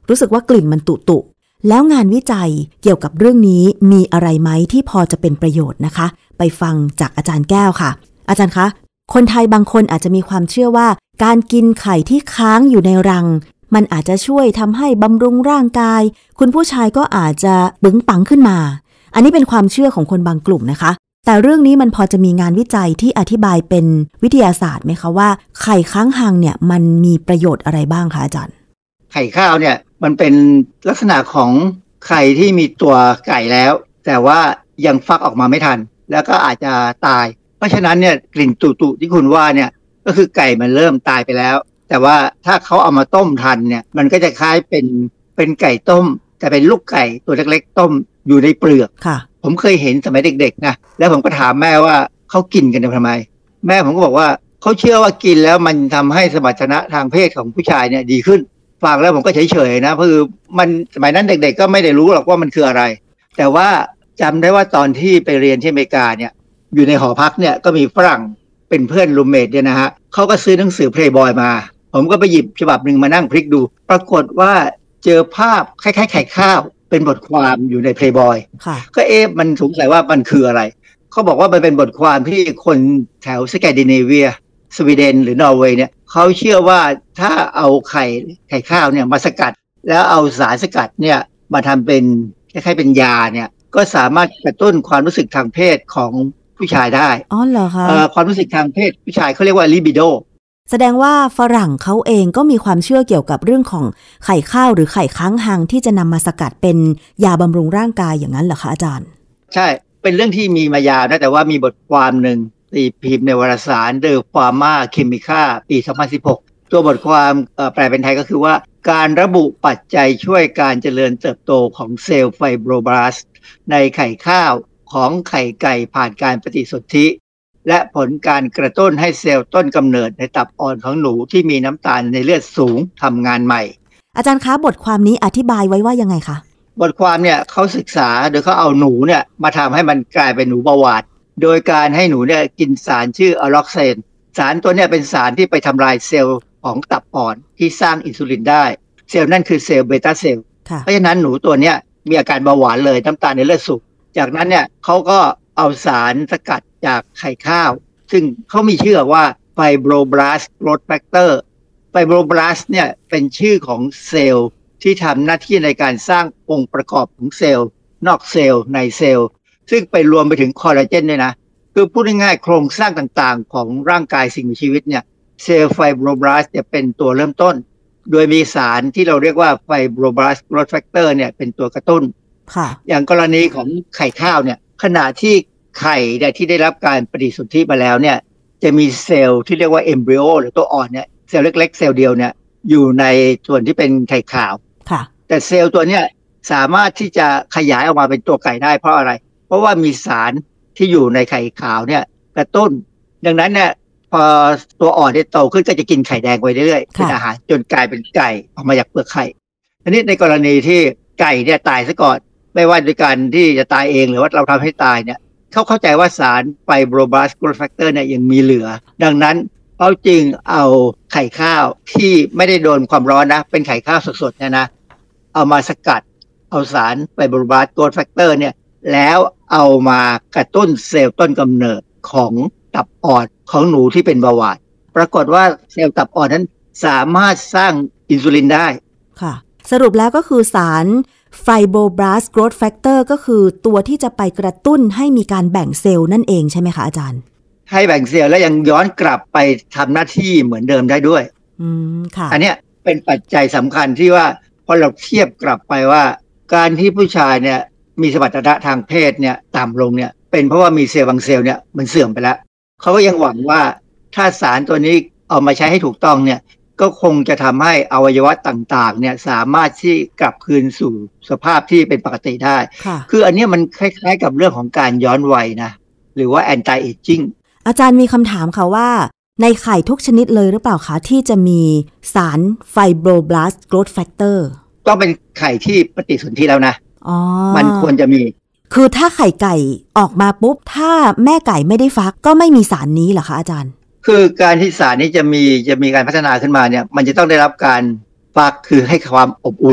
รู้สึกว่ากลิ่นมันตุตุแล้วงานวิจัยเกี่ยวกับเรื่องนี้มีอะไรไหมที่พอจะเป็นประโยชน์นะคะไปฟังจากอาจารย์แก้วค่ะอาจารย์คะคนไทยบางคนอาจจะมีความเชื่อว่าการกินไข่ที่ค้างอยู่ในรังมันอาจจะช่วยทำให้บำรุงร่างกายคุณผู้ชายก็อาจจะปึงปังขึ้นมาอันนี้เป็นความเชื่อของคนบางกลุ่มนะคะแต่เรื่องนี้มันพอจะมีงานวิจัยที่อธิบายเป็นวิทยาศาสตร์ไหมคะว่าไข่ค้างหังเนี่ยมันมีประโยชน์อะไรบ้างคะอาจารย์ไข่ข้าวเนี่ยมันเป็นลักษณะของไข่ที่มีตัวไก่แล้วแต่ว่ายังฟักออกมาไม่ทันแล้วก็อาจจะตายเพราะฉะนั้นเนี่ยกลิ่นตุ่ๆที่คุณว่าเนี่ยก็คือไก่มันเริ่มตายไปแล้วแต่ว่าถ้าเขาเอามาต้มทันเนี่ยมันก็จะคล้ายเป็นเป็นไก่ต้มแต่เป็นลูกไก่ตัวเล็กๆต้มอยู่ในเปลือกค่ะผมเคยเห็นสมัยเด็กๆนะแล้วผมก็ถามแม่ว่าเขากินกันทำไมแม่ผมก็บอกว่าเขาเชื่อว่ากินแล้วมันทำให้สมรรถนะทางเพศของผู้ชายเนี่ยดีขึ้นฟังแล้วผมก็เฉยๆนะเพราะคือมันสมัยนั้นเด็กๆก็ไม่ได้รู้หรอกว่ามันคืออะไรแต่ว่าจำได้ว่าตอนที่ไปเรียนที่อเมริกาเนี่ยอยู่ในหอพักเนี่ยก็มีฝรั่งเป็นเพื่อนรูมเมทเนี่ยนะฮะเขาก็ซื้อหนังสือ Playboy มาผมก็ไปหยิบฉบับหนึ่งมานั่งพลิกดูปรากฏว่าเจอภาพคล้ายๆไข่ข้าวเป็นบทความอยู่ใน Playboy ก็เอ๊ะมันสงสัยว่ามันคืออะไรเขาบอกว่ามันเป็นบทความที่คนแถวสแกนดิเนเวียสวีเดนหรือนอร์เวย์เนี่ยเขาเชื่อว่าถ้าเอาไข่ไข่ข้าวเนี่ยมาสกัดแล้วเอาสารสกัดเนี่ยมาทำเป็นคล้ายๆเป็นยาเนี่ยก็สามารถกระตุ้นความรู้สึกทางเพศของผู้ชายได้อ๋อเหรอคะความรู้สึกทางเพศผู้ชายเขาเรียกว่าลิบิโดแสดงว่าฝรั่งเขาเองก็มีความเชื่อเกี่ยวกับเรื่องของไข่ข้าวหรือไข่ค้างหังที่จะนำมาสกัดเป็นยาบำรุงร่างกายอย่างนั้นเหรอคะอาจารย์ใช่เป็นเรื่องที่มีมายาวนะแต่ว่ามีบทความหนึ่งตีพิมพ์ในวารสาร The Pharma Chemica ปีสองพันสิบหกตัวบทความแปลเป็นไทยก็คือว่าการระบุปัจจัยช่วยการเจริญเติบโตของเซลล์ไฟโบรบลาสต์ในไข่ข้าวของไข่ไก่ผ่านการปฏิสนธิและผลการกระตุ้นให้เซลล์ต้นกำเนิดในตับอ่อนของหนูที่มีน้ำตาลในเลือดสูงทำงานใหม่อาจารย์คะบทความนี้อธิบายไว้ว่ายังไงคะบทความเนี่ยเขาศึกษาโดยเขาเอาหนูเนี่ยมาทำให้มันกลายเป็นหนูเบาหวานโดยการให้หนูเนี่ยกินสารชื่ออะล็อกเซนสารตัวเนี่ยเป็นสารที่ไปทำลายเซลล์ของตับอ่อนที่สร้างอินซูลินได้เซลล์นั่นคือเซลล์เบต้าเซลล์เพราะฉะนั้นหนูตัวเนี้ยมีอาการเบาหวานเลยน้ำตาลในเลือดสูงจากนั้นเนี่ยเขาก็เอาสารสกัดจากไข่ข้าวซึ่งเขามีชื่อว่า Fibroblast Growth Factor Fibroblast เนี่ยเป็นชื่อของเซลล์ที่ทำหน้าที่ในการสร้างองค์ประกอบของเซลล์นอกเซลล์ในเซลล์ซึ่งไปรวมไปถึงคอลลาเจนด้วยนะคือพูดง่ายๆโครงสร้างต่างๆของร่างกายสิ่งมีชีวิตเนี่ยเซลล์ไฟโบรบลาสต์จะเป็นตัวเริ่มต้นโดยมีสารที่เราเรียกว่าไฟโบรบลาสต์โกรทแฟกเตอร์เนี่ยเป็นตัวกระตุ้นอย่างกรณีของไข่ข้าวเนี่ยขณะที่ไข่เนี่ยที่ได้รับการปฏิสนธิมาแล้วเนี่ยจะมีเซลล์ที่เรียกว่าเอมบริโอหรือตัวอ่อนเนี่ยเซลล์เล็กๆเซลล์เดียวเนี่ยอยู่ในส่วนที่เป็นไข่ขาวแต่เซลล์ตัวเนี้ยสามารถที่จะขยายออกมาเป็นตัวไก่ได้เพราะอะไรเพราะว่ามีสารที่อยู่ในไข่ขาวเนี่ยกระตุ้นดังนั้นเนี่ยพอตัวอ่อนเนี่ยโตขึ้นก็จะกินไข่แดงไปเรื่อยๆเป็นอาหารจนกลายเป็นไก่ออกมาจากเปลือกไข่ทีนี้ในกรณีที่ไก่เนี่ยตายซะก่อนไม่ว่าด้วยการที่จะตายเองหรือว่าเราทำให้ตายเนี่ยเขาเข้าใจว่าสารไฟโบรบลาสต์โกรทแฟกเตอร์เนี่ยยังมีเหลือดังนั้นเขาจึงเอาไข่ข้าวที่ไม่ได้โดนความร้อนนะเป็นไข่ข้าวสดๆเนี่ยนะเอามาสกัดเอาสารไฟโบรบลาสต์โกรทแฟกเตอร์เนี่ยแล้วเอามากระตุ้นเซลล์ต้นกำเนิดของตับอ่อนของหนูที่เป็นเบาหวานปรากฏว่าเซลล์ตับอ่อนนั้นสามารถสร้างอินซูลินได้ค่ะสรุปแล้วก็คือสารไฟโบรบลาสต์โกรทแฟกเตอร์ก็คือตัวที่จะไปกระตุ้นให้มีการแบ่งเซลล์นั่นเองใช่ไหมคะอาจารย์ให้แบ่งเซลล์แล้วยังย้อนกลับไปทำหน้าที่เหมือนเดิมได้ด้วยอืมค่ะอันเนี้ยเป็นปัจจัยสำคัญที่ว่าพอเราเทียบกลับไปว่าการที่ผู้ชายเนี่ยมีสมรรถนะทางเพศเนี่ยต่ำลงเนี่ยเป็นเพราะว่ามีเซลล์บางเซลล์เนี่ยมันเสื่อมไปแล้วเขาก็ยังหวังว่าถ้าสารตัวนี้เอามาใช้ให้ถูกต้องเนี่ยก็คงจะทำให้อวัยวะต่างๆเนี่ยสามารถที่กลับคืนสู่สภาพที่เป็นปกติได้คืออันนี้มันคล้ายๆกับเรื่องของการย้อนวัยนะหรือว่า anti aging อาจารย์มีคำถามค่ะว่าในไข่ทุกชนิดเลยหรือเปล่าคะที่จะมีสารไฟโบรบลาสต์โกรทแฟกเตอร์ต้องเป็นไข่ที่ปฏิสนธิแล้วนะอ๋อมันควรจะมีคือถ้าไข่ไก่ออกมาปุ๊บถ้าแม่ไก่ไม่ได้ฟักก็ไม่มีสารนี้เหรอคะอาจารย์คือการที่สารนี้จะมีจะมีการพัฒนาขึ้นมาเนี่ยมันจะต้องได้รับการฟักคือให้ความอบอุ่น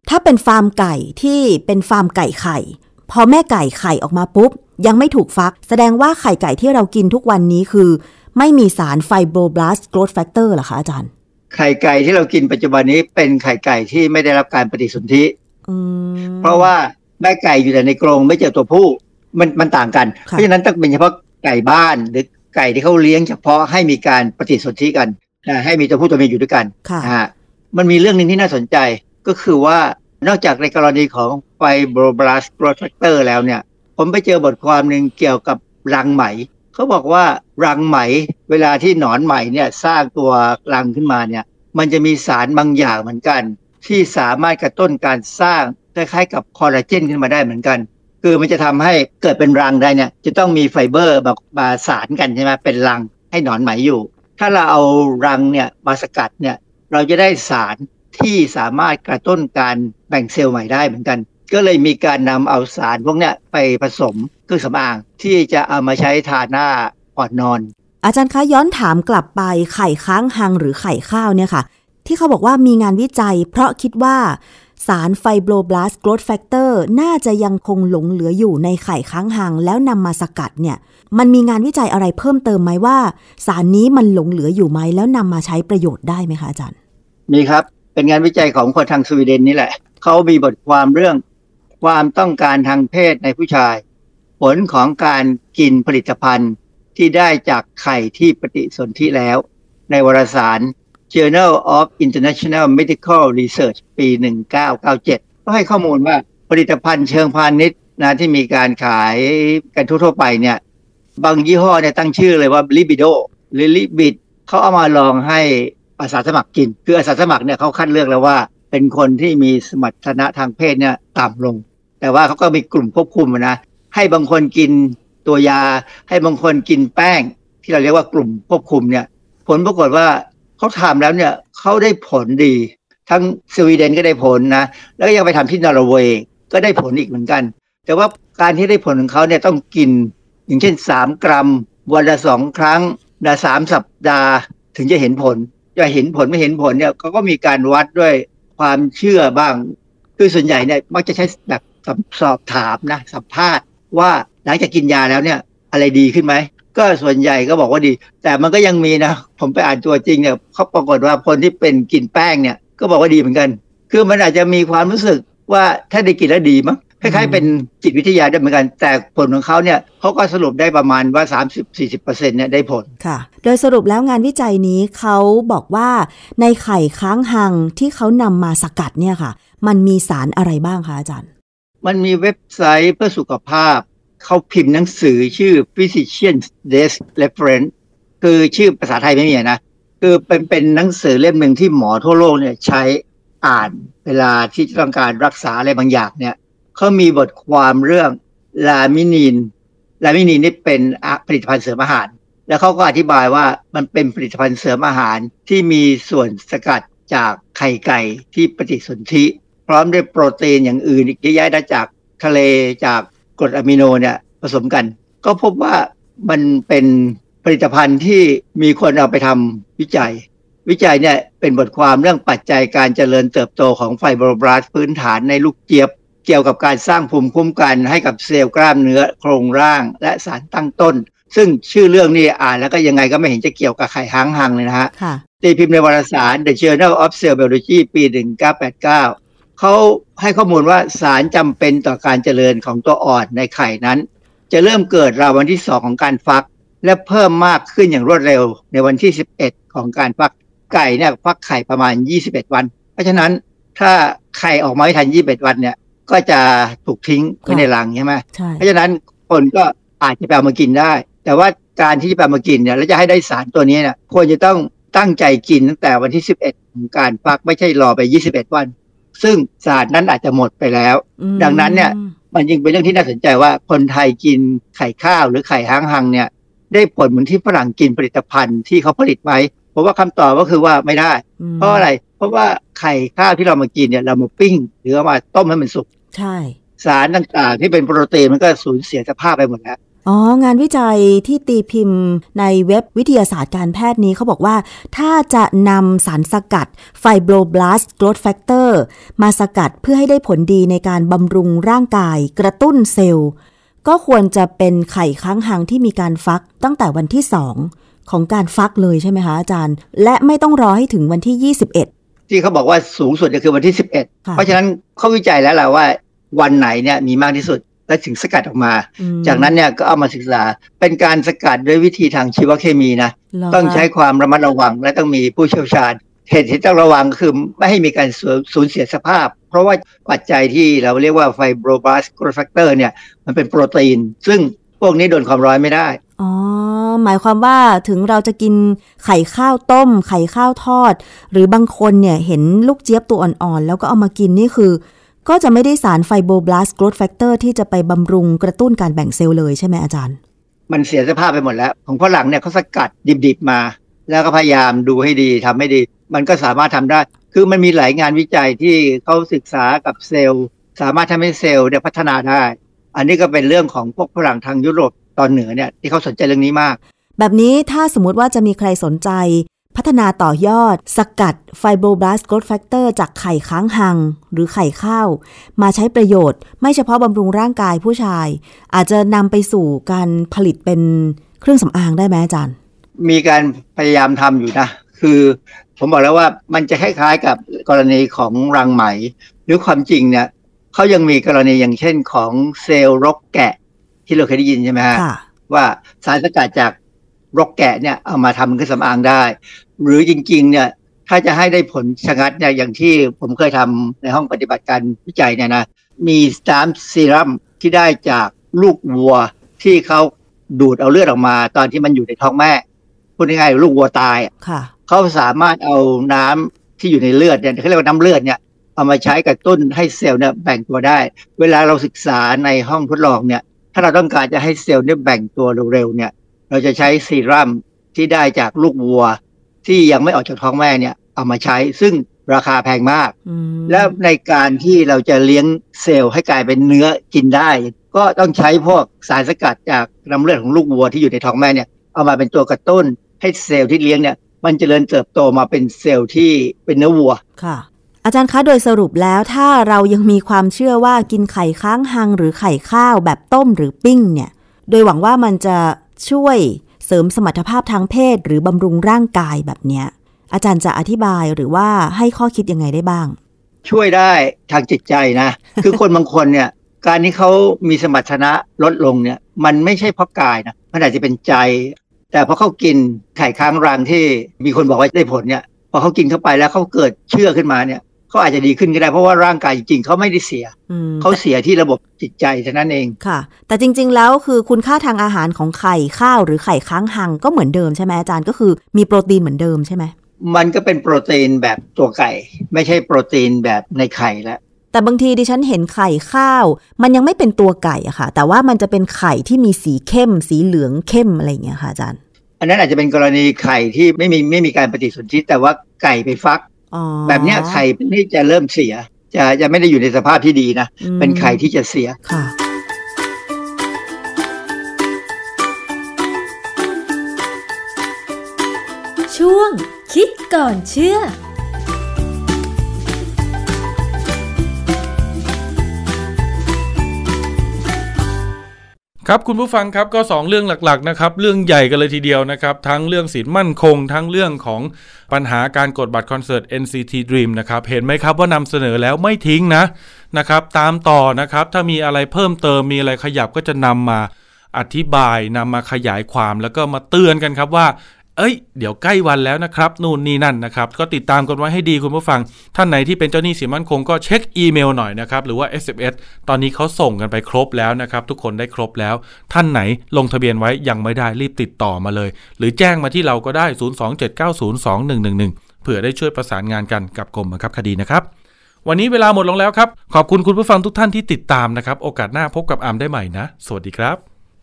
ถ้าเป็นฟาร์มไก่ที่เป็นฟาร์มไก่ไข่พอแม่ไก่ไข่ออกมาปุ๊บยังไม่ถูกฟักแสดงว่าไข่ไก่ที่เรากินทุกวันนี้คือไม่มีสารไฟโบรบลาสต์โกรทแฟกเตอร์เหรอคะอาจารย์ไข่ไก่ที่เรากินปัจจุบันนี้เป็นไข่ไก่ที่ไม่ได้รับการปฏิสนธิเพราะว่าแม่ไก่อยู่แต่ในกรงไม่เจอตัวผู้มันมันต่างกันเพราะฉะนั้นต้องเป็นเฉพาะไก่บ้านหรือไก่ที่เขาเลี้ยงเฉพาะให้มีการปฏิสนธิกันนะให้มีตัวผู้ตัวเมียอยู่ด้วยกันนะฮะมันมีเรื่องนึงที่น่าสนใจก็คือว่านอกจากในกรณีของไฟโบรบลาสต์โกรทแฟกเตอร์แล้วเนี่ยผมไปเจอบทความหนึ่งเกี่ยวกับรังไหมเขาบอกว่ารังไหมเวลาที่หนอนไหมเนี่ยสร้างตัวรังขึ้นมาเนี่ยมันจะมีสารบางอย่างเหมือนกันที่สามารถกระตุ้นการสร้างคล้ายๆกับคอลลาเจนขึ้นมาได้เหมือนกันคือมันจะทำให้เกิดเป็นรังได้เนี่ยจะต้องมีไฟเบอร์แบบมาสารกันใช่ไหมเป็นรังให้หนอนไหมอยู่ถ้าเราเอารังเนี่ยมาสกัดเนี่ยเราจะได้สารที่สามารถกระตุ้นการแบ่งเซลล์ใหม่ได้เหมือนกันก็เลยมีการนำเอาสารพวกเนี้ยไปผสมเครื่องสำอางที่จะเอามาใช้ทาหน้าก่อนนอนอาจารย์คะย้อนถามกลับไปไข่ค้างหังหรือไข่ข้าวเนี่ยค่ะที่เขาบอกว่ามีงานวิจัยเพราะคิดว่าสารไฟโบรบลาสต์โกรทแฟกเตอร์น่าจะยังคงหลงเหลืออยู่ในไข่ค้างหังแล้วนำมาสกัดเนี่ยมันมีงานวิจัยอะไรเพิ่มเติมไหมว่าสารนี้มันหลงเหลืออยู่ไหมแล้วนำมาใช้ประโยชน์ได้ไหมคะอาจารย์มีครับเป็นงานวิจัยของคนทางสวีเดนนี่แหละเขามีบทความเรื่องความต้องการทางเพศในผู้ชายผลของการกินผลิตภัณฑ์ที่ได้จากไข่ที่ปฏิสนธิแล้วในวารสาร Journal of International Medical Research ปีหนึ่งพันเก้าร้อยเก้าสิบเจ็ดก็ให้ข้อมูลว่าผลิตภัณฑ์เชิงพาณิชย์นะที่มีการขายกันทั่วๆไปเนี่ยบางยี่ห้อเนี่ยตั้งชื่อเลยว่า Libido หรือ Libid เขาเอามาลองให้อาสาสมัครกินคืออาสาสมัครเนี่ยเขาคัดเลือกแล้วว่าเป็นคนที่มีสมรรถนะทางเพศเนี่ยต่ำลงแต่ว่าเขาก็มีกลุ่มควบคุมนะให้บางคนกินตัวยาให้บางคนกินแป้งที่เราเรียกว่ากลุ่มควบคุมเนี่ยผลปรากฏว่าเขาทำแล้วเนี่ยเขาได้ผลดีทั้งสวีเดนก็ได้ผลนะแล้วก็ยังไปทำที่นอร์เวย์ก็ได้ผลอีกเหมือนกันแต่ว่าการที่ได้ผลของเขาเนี่ยต้องกินอย่างเช่นสามกรัมวันละสองครั้งนะสามสัปดาห์ถึงจะเห็นผลจะเห็นผลไม่เห็นผลเนี่ยเขาก็มีการวัดด้วยความเชื่อบ้างคือส่วนใหญ่เนี่ยมักจะใช้แบบสอบถามนะสัมภาษณ์ว่าหลังจากกินยาแล้วเนี่ยอะไรดีขึ้นไหมก็ส่วนใหญ่ก็บอกว่าดีแต่มันก็ยังมีนะผมไปอ่านตัวจริงเนี่ยเขาปรากฏว่าคนที่เป็นกินแป้งเนี่ยก็บอกว่าดีเหมือนกันคือมันอาจจะมีความรู้สึกว่าถ้าได้กินแล้วดีมั้งคล้ายๆเป็นจิตวิทยาได้เหมือนกันแต่ผลของเขาเนี่ยเขาก็สรุปได้ประมาณว่า สามสิบถึงสี่สิบเปอร์เซ็นต์ เนี่ยได้ผลค่ะโดยสรุปแล้วงานวิจัยนี้เขาบอกว่าในไข่ค้างหังที่เขานำมาสกัดเนี่ยค่ะมันมีสารอะไรบ้างคะอาจารย์มันมีเว็บไซต์เพื่อสุขภาพเขาพิมพ์หนังสือชื่อ Physician's Desk Reference คือชื่อภาษาไทยไม่มีนะคือเป็นเป็นหนังสือเล่มหนึ่งที่หมอทั่วโลกเนี่ยใช้อ่านเวลาที่ต้องการรักษาอะไรบางอย่างเนี่ยเขามีบทความเรื่องลามินีนลามินีนนี่เป็นผลิตภัณฑ์เสริมอาหารแล้วเขาก็อธิบายว่ามันเป็นผลิตภัณฑ์เสริมอาหารที่มีส่วนสกัดจากไข่ไก่ที่ปฏิสนธิพร้อมด้วยโปรตีนอย่างอื่นอีกเยอะแยะจากทะเลจากกรดอะมิโนเนี่ยผสมกันก็พบว่ามันเป็นผลิตภัณฑ์ที่มีคนเอาไปทำวิจัยวิจัยเนี่ยเป็นบทความเรื่องปัจจัยการเจริญเติบโตของไฟโบรบลาสต์พื้นฐานในลูกเจี๊ยบเกี่ยวกับการสร้างภูมิคุ้มกันให้กับเซลล์กล้ามเนื้อโครงร่างและสารตั้งต้นซึ่งชื่อเรื่องนี้อ่านแล้วก็ยังไงก็ไม่เห็นจะเกี่ยวกับไข่ค้างหังเลยนะฮะตีพิมพ์ในวารสาร The Journal of Cell Biology ปีหนึ่งพันเก้าร้อยแปดสิบเก้าเขาให้ข้อมูลว่าสารจำเป็นต่อการเจริญของตัวอ่อนในไข่นั้นจะเริ่มเกิดราววันที่สองของการฟักและเพิ่มมากขึ้นอย่างรวดเร็วในวันที่สิบเอ็ดของการฟักไก่เนี่ยฟักไข่ประมาณยี่สิบเอ็ดวันเพราะฉะนั้นถ้าไข่ออกมาไม่ทันยี่สิบเอ็ดวันเนี่ยก็จะถูกทิ้งไว้ในรังใช่ไหมเพราะฉะนั้นคนก็อาจจะไปเอามากินได้แต่ว่าการที่จะไปเอามากินเนี่ยแล้วจะให้ได้สารตัวนี้เนี่ยควรจะต้องตั้งใจกินตั้งแต่วันที่สิบเอ็ดของการฟักไม่ใช่รอไปยี่สิบเอ็ดวันซึ่งสารนั้นอาจจะหมดไปแล้วดังนั้นเนี่ยมันยิ่งเป็นเรื่องที่น่าสนใจว่าคนไทยกินไข่ข้าวหรือไข่ค้างหังเนี่ยได้ผลเหมือนที่ฝรั่งกินผลิตภัณฑ์ที่เขาผลิตไว้เพราะว่าคำตอบก็คือว่าไม่ได้เพราะอะไรเพราะว่าไข่ข้าวที่เรามากินเนี่ยเรามาปิ้งหรือเอามาต้มให้มันสุกใช่สารต่างๆที่เป็นโปรตีนมันก็สูญเสียสภาพไปหมดแล้วอ๋องานวิจัยที่ตีพิมพ์ในเว็บวิทยาศาสตร์การแพทย์นี้เขาบอกว่าถ้าจะนำสารสกัด Fibroblast Growth Factor มาสกัดเพื่อให้ได้ผลดีในการบำรุงร่างกายกระตุ้นเซลล์ก็ควรจะเป็นไข่ค้างคาวที่มีการฟักตั้งแต่วันที่สองของการฟักเลยใช่ไหมคะอาจารย์และไม่ต้องรอให้ถึงวันที่ยี่สิบเอ็ดที่เขาบอกว่าสูงสุดก็คือวันที่สิบเอ็ดเพราะฉะนั้นเขาวิจัยแล้วแหละว่าวันไหนเนี่ยมีมากที่สุดและถึงสกัดออกมาจากนั้นเนี่ยก็เอามาศึกษาเป็นการสกัดด้วยวิธีทางชีวเคมีนะต้องใช้ความระมัดระวังและต้องมีผู้เชี่ยวชาญเหตุที่ต้องระวังคือไม่ให้มีการสูญเสียสภาพเพราะว่าปัจจัยที่เราเรียกว่า Fibroblast Growth Factor เนี่ยมันเป็นโปรตีนซึ่งพวกนี้โดนความร้อนไม่ได้อ๋อหมายความว่าถึงเราจะกินไข่ข้าวต้มไข่ข้าวทอดหรือบางคนเนี่ยเห็นลูกเจี๊ยบตัวอ่อนๆแล้วก็เอามากินนี่คือก็จะไม่ได้สาร Fibroblast Growth Factor ที่จะไปบำรุงกระตุ้นการแบ่งเซลล์เลยใช่ไหมอาจารย์มันเสียสภาพไปหมดแล้วของฝรั่งเนี่ยเขาสกัดดิบๆมาแล้วก็พยายามดูให้ดีทำให้ดีมันก็สามารถทำได้คือมันมีหลายงานวิจัยที่เขาศึกษากับเซลล์สามารถทำให้เซลล์เนี่ยพัฒนาได้อันนี้ก็เป็นเรื่องของพวกฝรั่งทางยุโรปตอนเหนือเนี่ยที่เขาสนใจเรื่องนี้มากแบบนี้ถ้าสมมุติว่าจะมีใครสนใจพัฒนาต่อยอดสกัด Fibroblast Growth Factor จากไข่ค้างหังหรือไข่ข้าวมาใช้ประโยชน์ไม่เฉพาะบำรุงร่างกายผู้ชายอาจจะนำไปสู่การผลิตเป็นเครื่องสำอางได้ไหมอาจารย์มีการพยายามทำอยู่นะคือผมบอกแล้วว่ามันจะคล้ายๆกับกรณีของรังไหมหรือความจริงเนี่ยเขายังมีกรณีอย่างเช่นของเซลล์รกแกะที่เราเคยได้ยินใช่ไหมฮะว่าสารสกัดจากรกแกะเนี่ยเอามาทำเครื่องสำอางได้หรือจริงๆเนี่ยถ้าจะให้ได้ผลชะงัดเนี่ยอย่างที่ผมเคยทำในห้องปฏิบัติการวิจัยเนี่ยนะมีสตาร์มซีรัมที่ได้จากลูกวัวที่เขาดูดเอาเลือดออกมาตอนที่มันอยู่ในท้องแม่พูดง่ายๆลูกวัวตายเขาสามารถเอาน้ำที่อยู่ในเลือดเนี่ยเขาเรียกว่าน้ำเลือดเนี่ยเอามาใช้กระตุ้นให้เซลล์เนี่ยแบ่งตัวได้เวลาเราศึกษาในห้องทดลองเนี่ยถ้าเราต้องการจะให้เซลล์เนี่ยแบ่งตัวเร็วๆเนี่ยเราจะใช้ซีรัมที่ได้จากลูกวัวที่ยังไม่ออกจากท้องแม่เนี่ยเอามาใช้ซึ่งราคาแพงมากและในการที่เราจะเลี้ยงเซลล์ให้กลายเป็นเนื้อกินได้ก็ต้องใช้พวกสารสกัดจากน้ำเลือดของลูกวัวที่อยู่ในท้องแม่เนี่ยเอามาเป็นตัวกระตุ้นให้เซลล์ที่เลี้ยงเนี่ยมันเจริญเติบโตมาเป็นเซลล์ที่เป็นเนื้อวัวค่ะอาจารย์คะโดยสรุปแล้วถ้าเรายังมีความเชื่อว่ากินไข่ค้างหังหรือไข่ข้าวแบบต้มหรือปิ้งเนี่ยโดยหวังว่ามันจะช่วยเสริมสมรรถภาพทางเพศหรือบำรุงร่างกายแบบเนี้ยอาจารย์จะอธิบายหรือว่าให้ข้อคิดยังไงได้บ้างช่วยได้ทางจิตใจนะ คือคนบางคนเนี่ยการที่เขามีสมรรถนะลดลงเนี่ยมันไม่ใช่เพราะกายนะมันอาจจะเป็นใจแต่พอเขากินไข่ค้างรังที่มีคนบอกว่าได้ผลเนี่ยพอเขากินเข้าไปแล้วเขาเกิดเชื่อขึ้นมาเนี่ยเขาอาจจะดีขึ้นก็ได้เพราะว่าร่างกายจริงๆเขาไม่ได้เสียเขาเสียที่ระบบจิตใจเท่านั้นเองค่ะแต่จริงๆแล้วคือคุณค่าทางอาหารของไข่ข้าวหรือไข่ค้างหังก็เหมือนเดิมใช่ไหมอาจารย์ก็คือมีโปรตีนเหมือนเดิมใช่ไหมมันก็เป็นโปรตีนแบบตัวไก่ไม่ใช่โปรตีนแบบในไข่แล้วแต่บางทีดิฉันเห็นไข่ข้าวมันยังไม่เป็นตัวไก่อะค่ะแต่ว่ามันจะเป็นไข่ที่มีสีเข้มสีเหลืองเข้มอะไรอย่างเงี้ยค่ะอาจารย์อันนั้นอาจจะเป็นกรณีไข่ที่ไม่มีไม่มีการปฏิสนธิแต่ว่าไก่ไปฟักแบบนี้ไข่นี่จะเริ่มเสียจะจะไม่ได้อยู่ในสภาพที่ดีนะเป็นไข่ที่จะเสียค่ะช่วงคิดก่อนเชื่อครับคุณผู้ฟังครับก็สองเรื่องหลักๆนะครับเรื่องใหญ่กันเลยทีเดียวนะครับทั้งเรื่องสินมั่นคงทั้งเรื่องของปัญหาการกดบัตรคอนเสิร์ต เอ็น ซี ที Dream นะครับเห็นไหมครับว่านำเสนอแล้วไม่ทิ้งนะนะครับตามต่อนะครับถ้ามีอะไรเพิ่มเติมมีอะไรขยับก็จะนำมาอธิบายนำมาขยายความแล้วก็มาเตือนกันครับว่าเอ้ยเดี๋ยวใกล้วันแล้วนะครับนู่นนี่นั่นนะครับก็ติดตามกันไว้ให้ดีคุณผู้ฟังท่านไหนที่เป็นเจ้าหนี้สินมั่นคงก็เช็คอีเมลหน่อยนะครับหรือว่า เอส เอ็ม เอส ตอนนี้เขาส่งกันไปครบแล้วนะครับทุกคนได้ครบแล้วท่านไหนลงทะเบียนไว้ยังไม่ได้รีบติดต่อมาเลยหรือแจ้งมาที่เราก็ได้ศูนย์ สอง เจ็ด เก้า ศูนย์ สอง หนึ่ง หนึ่ง หนึ่งเผื่อได้ช่วยประสานงานกันกับกรมบังคับคดีนะครับวันนี้เวลาหมดลงแล้วครับขอบคุณคุณผู้ฟังทุกท่านที่ติดตามนะครับโอกาสหน้าพบกับอามได้ใหม่นะสวัสดีครับ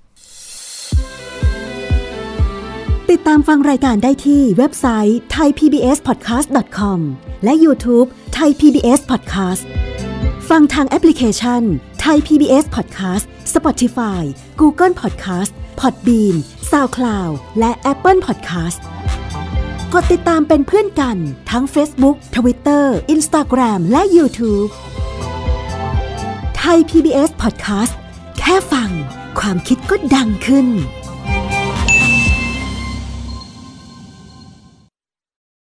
ติดตามฟังรายการได้ที่เว็บไซต์ ไทย พี บี เอส พอดแคสต์ ดอท คอม และ YouTube Thai พี บี เอส Podcast ฟังทางแอปพลิเคชัน Thai พี บี เอส Podcast Spotify Google Podcast Podbean SoundCloud และ Apple Podcast กดติดตามเป็นเพื่อนกันทั้ง Facebook Twitter Instagram และ YouTube ไทย พี บี เอส Podcast แค่ฟังความคิดก็ดังขึ้น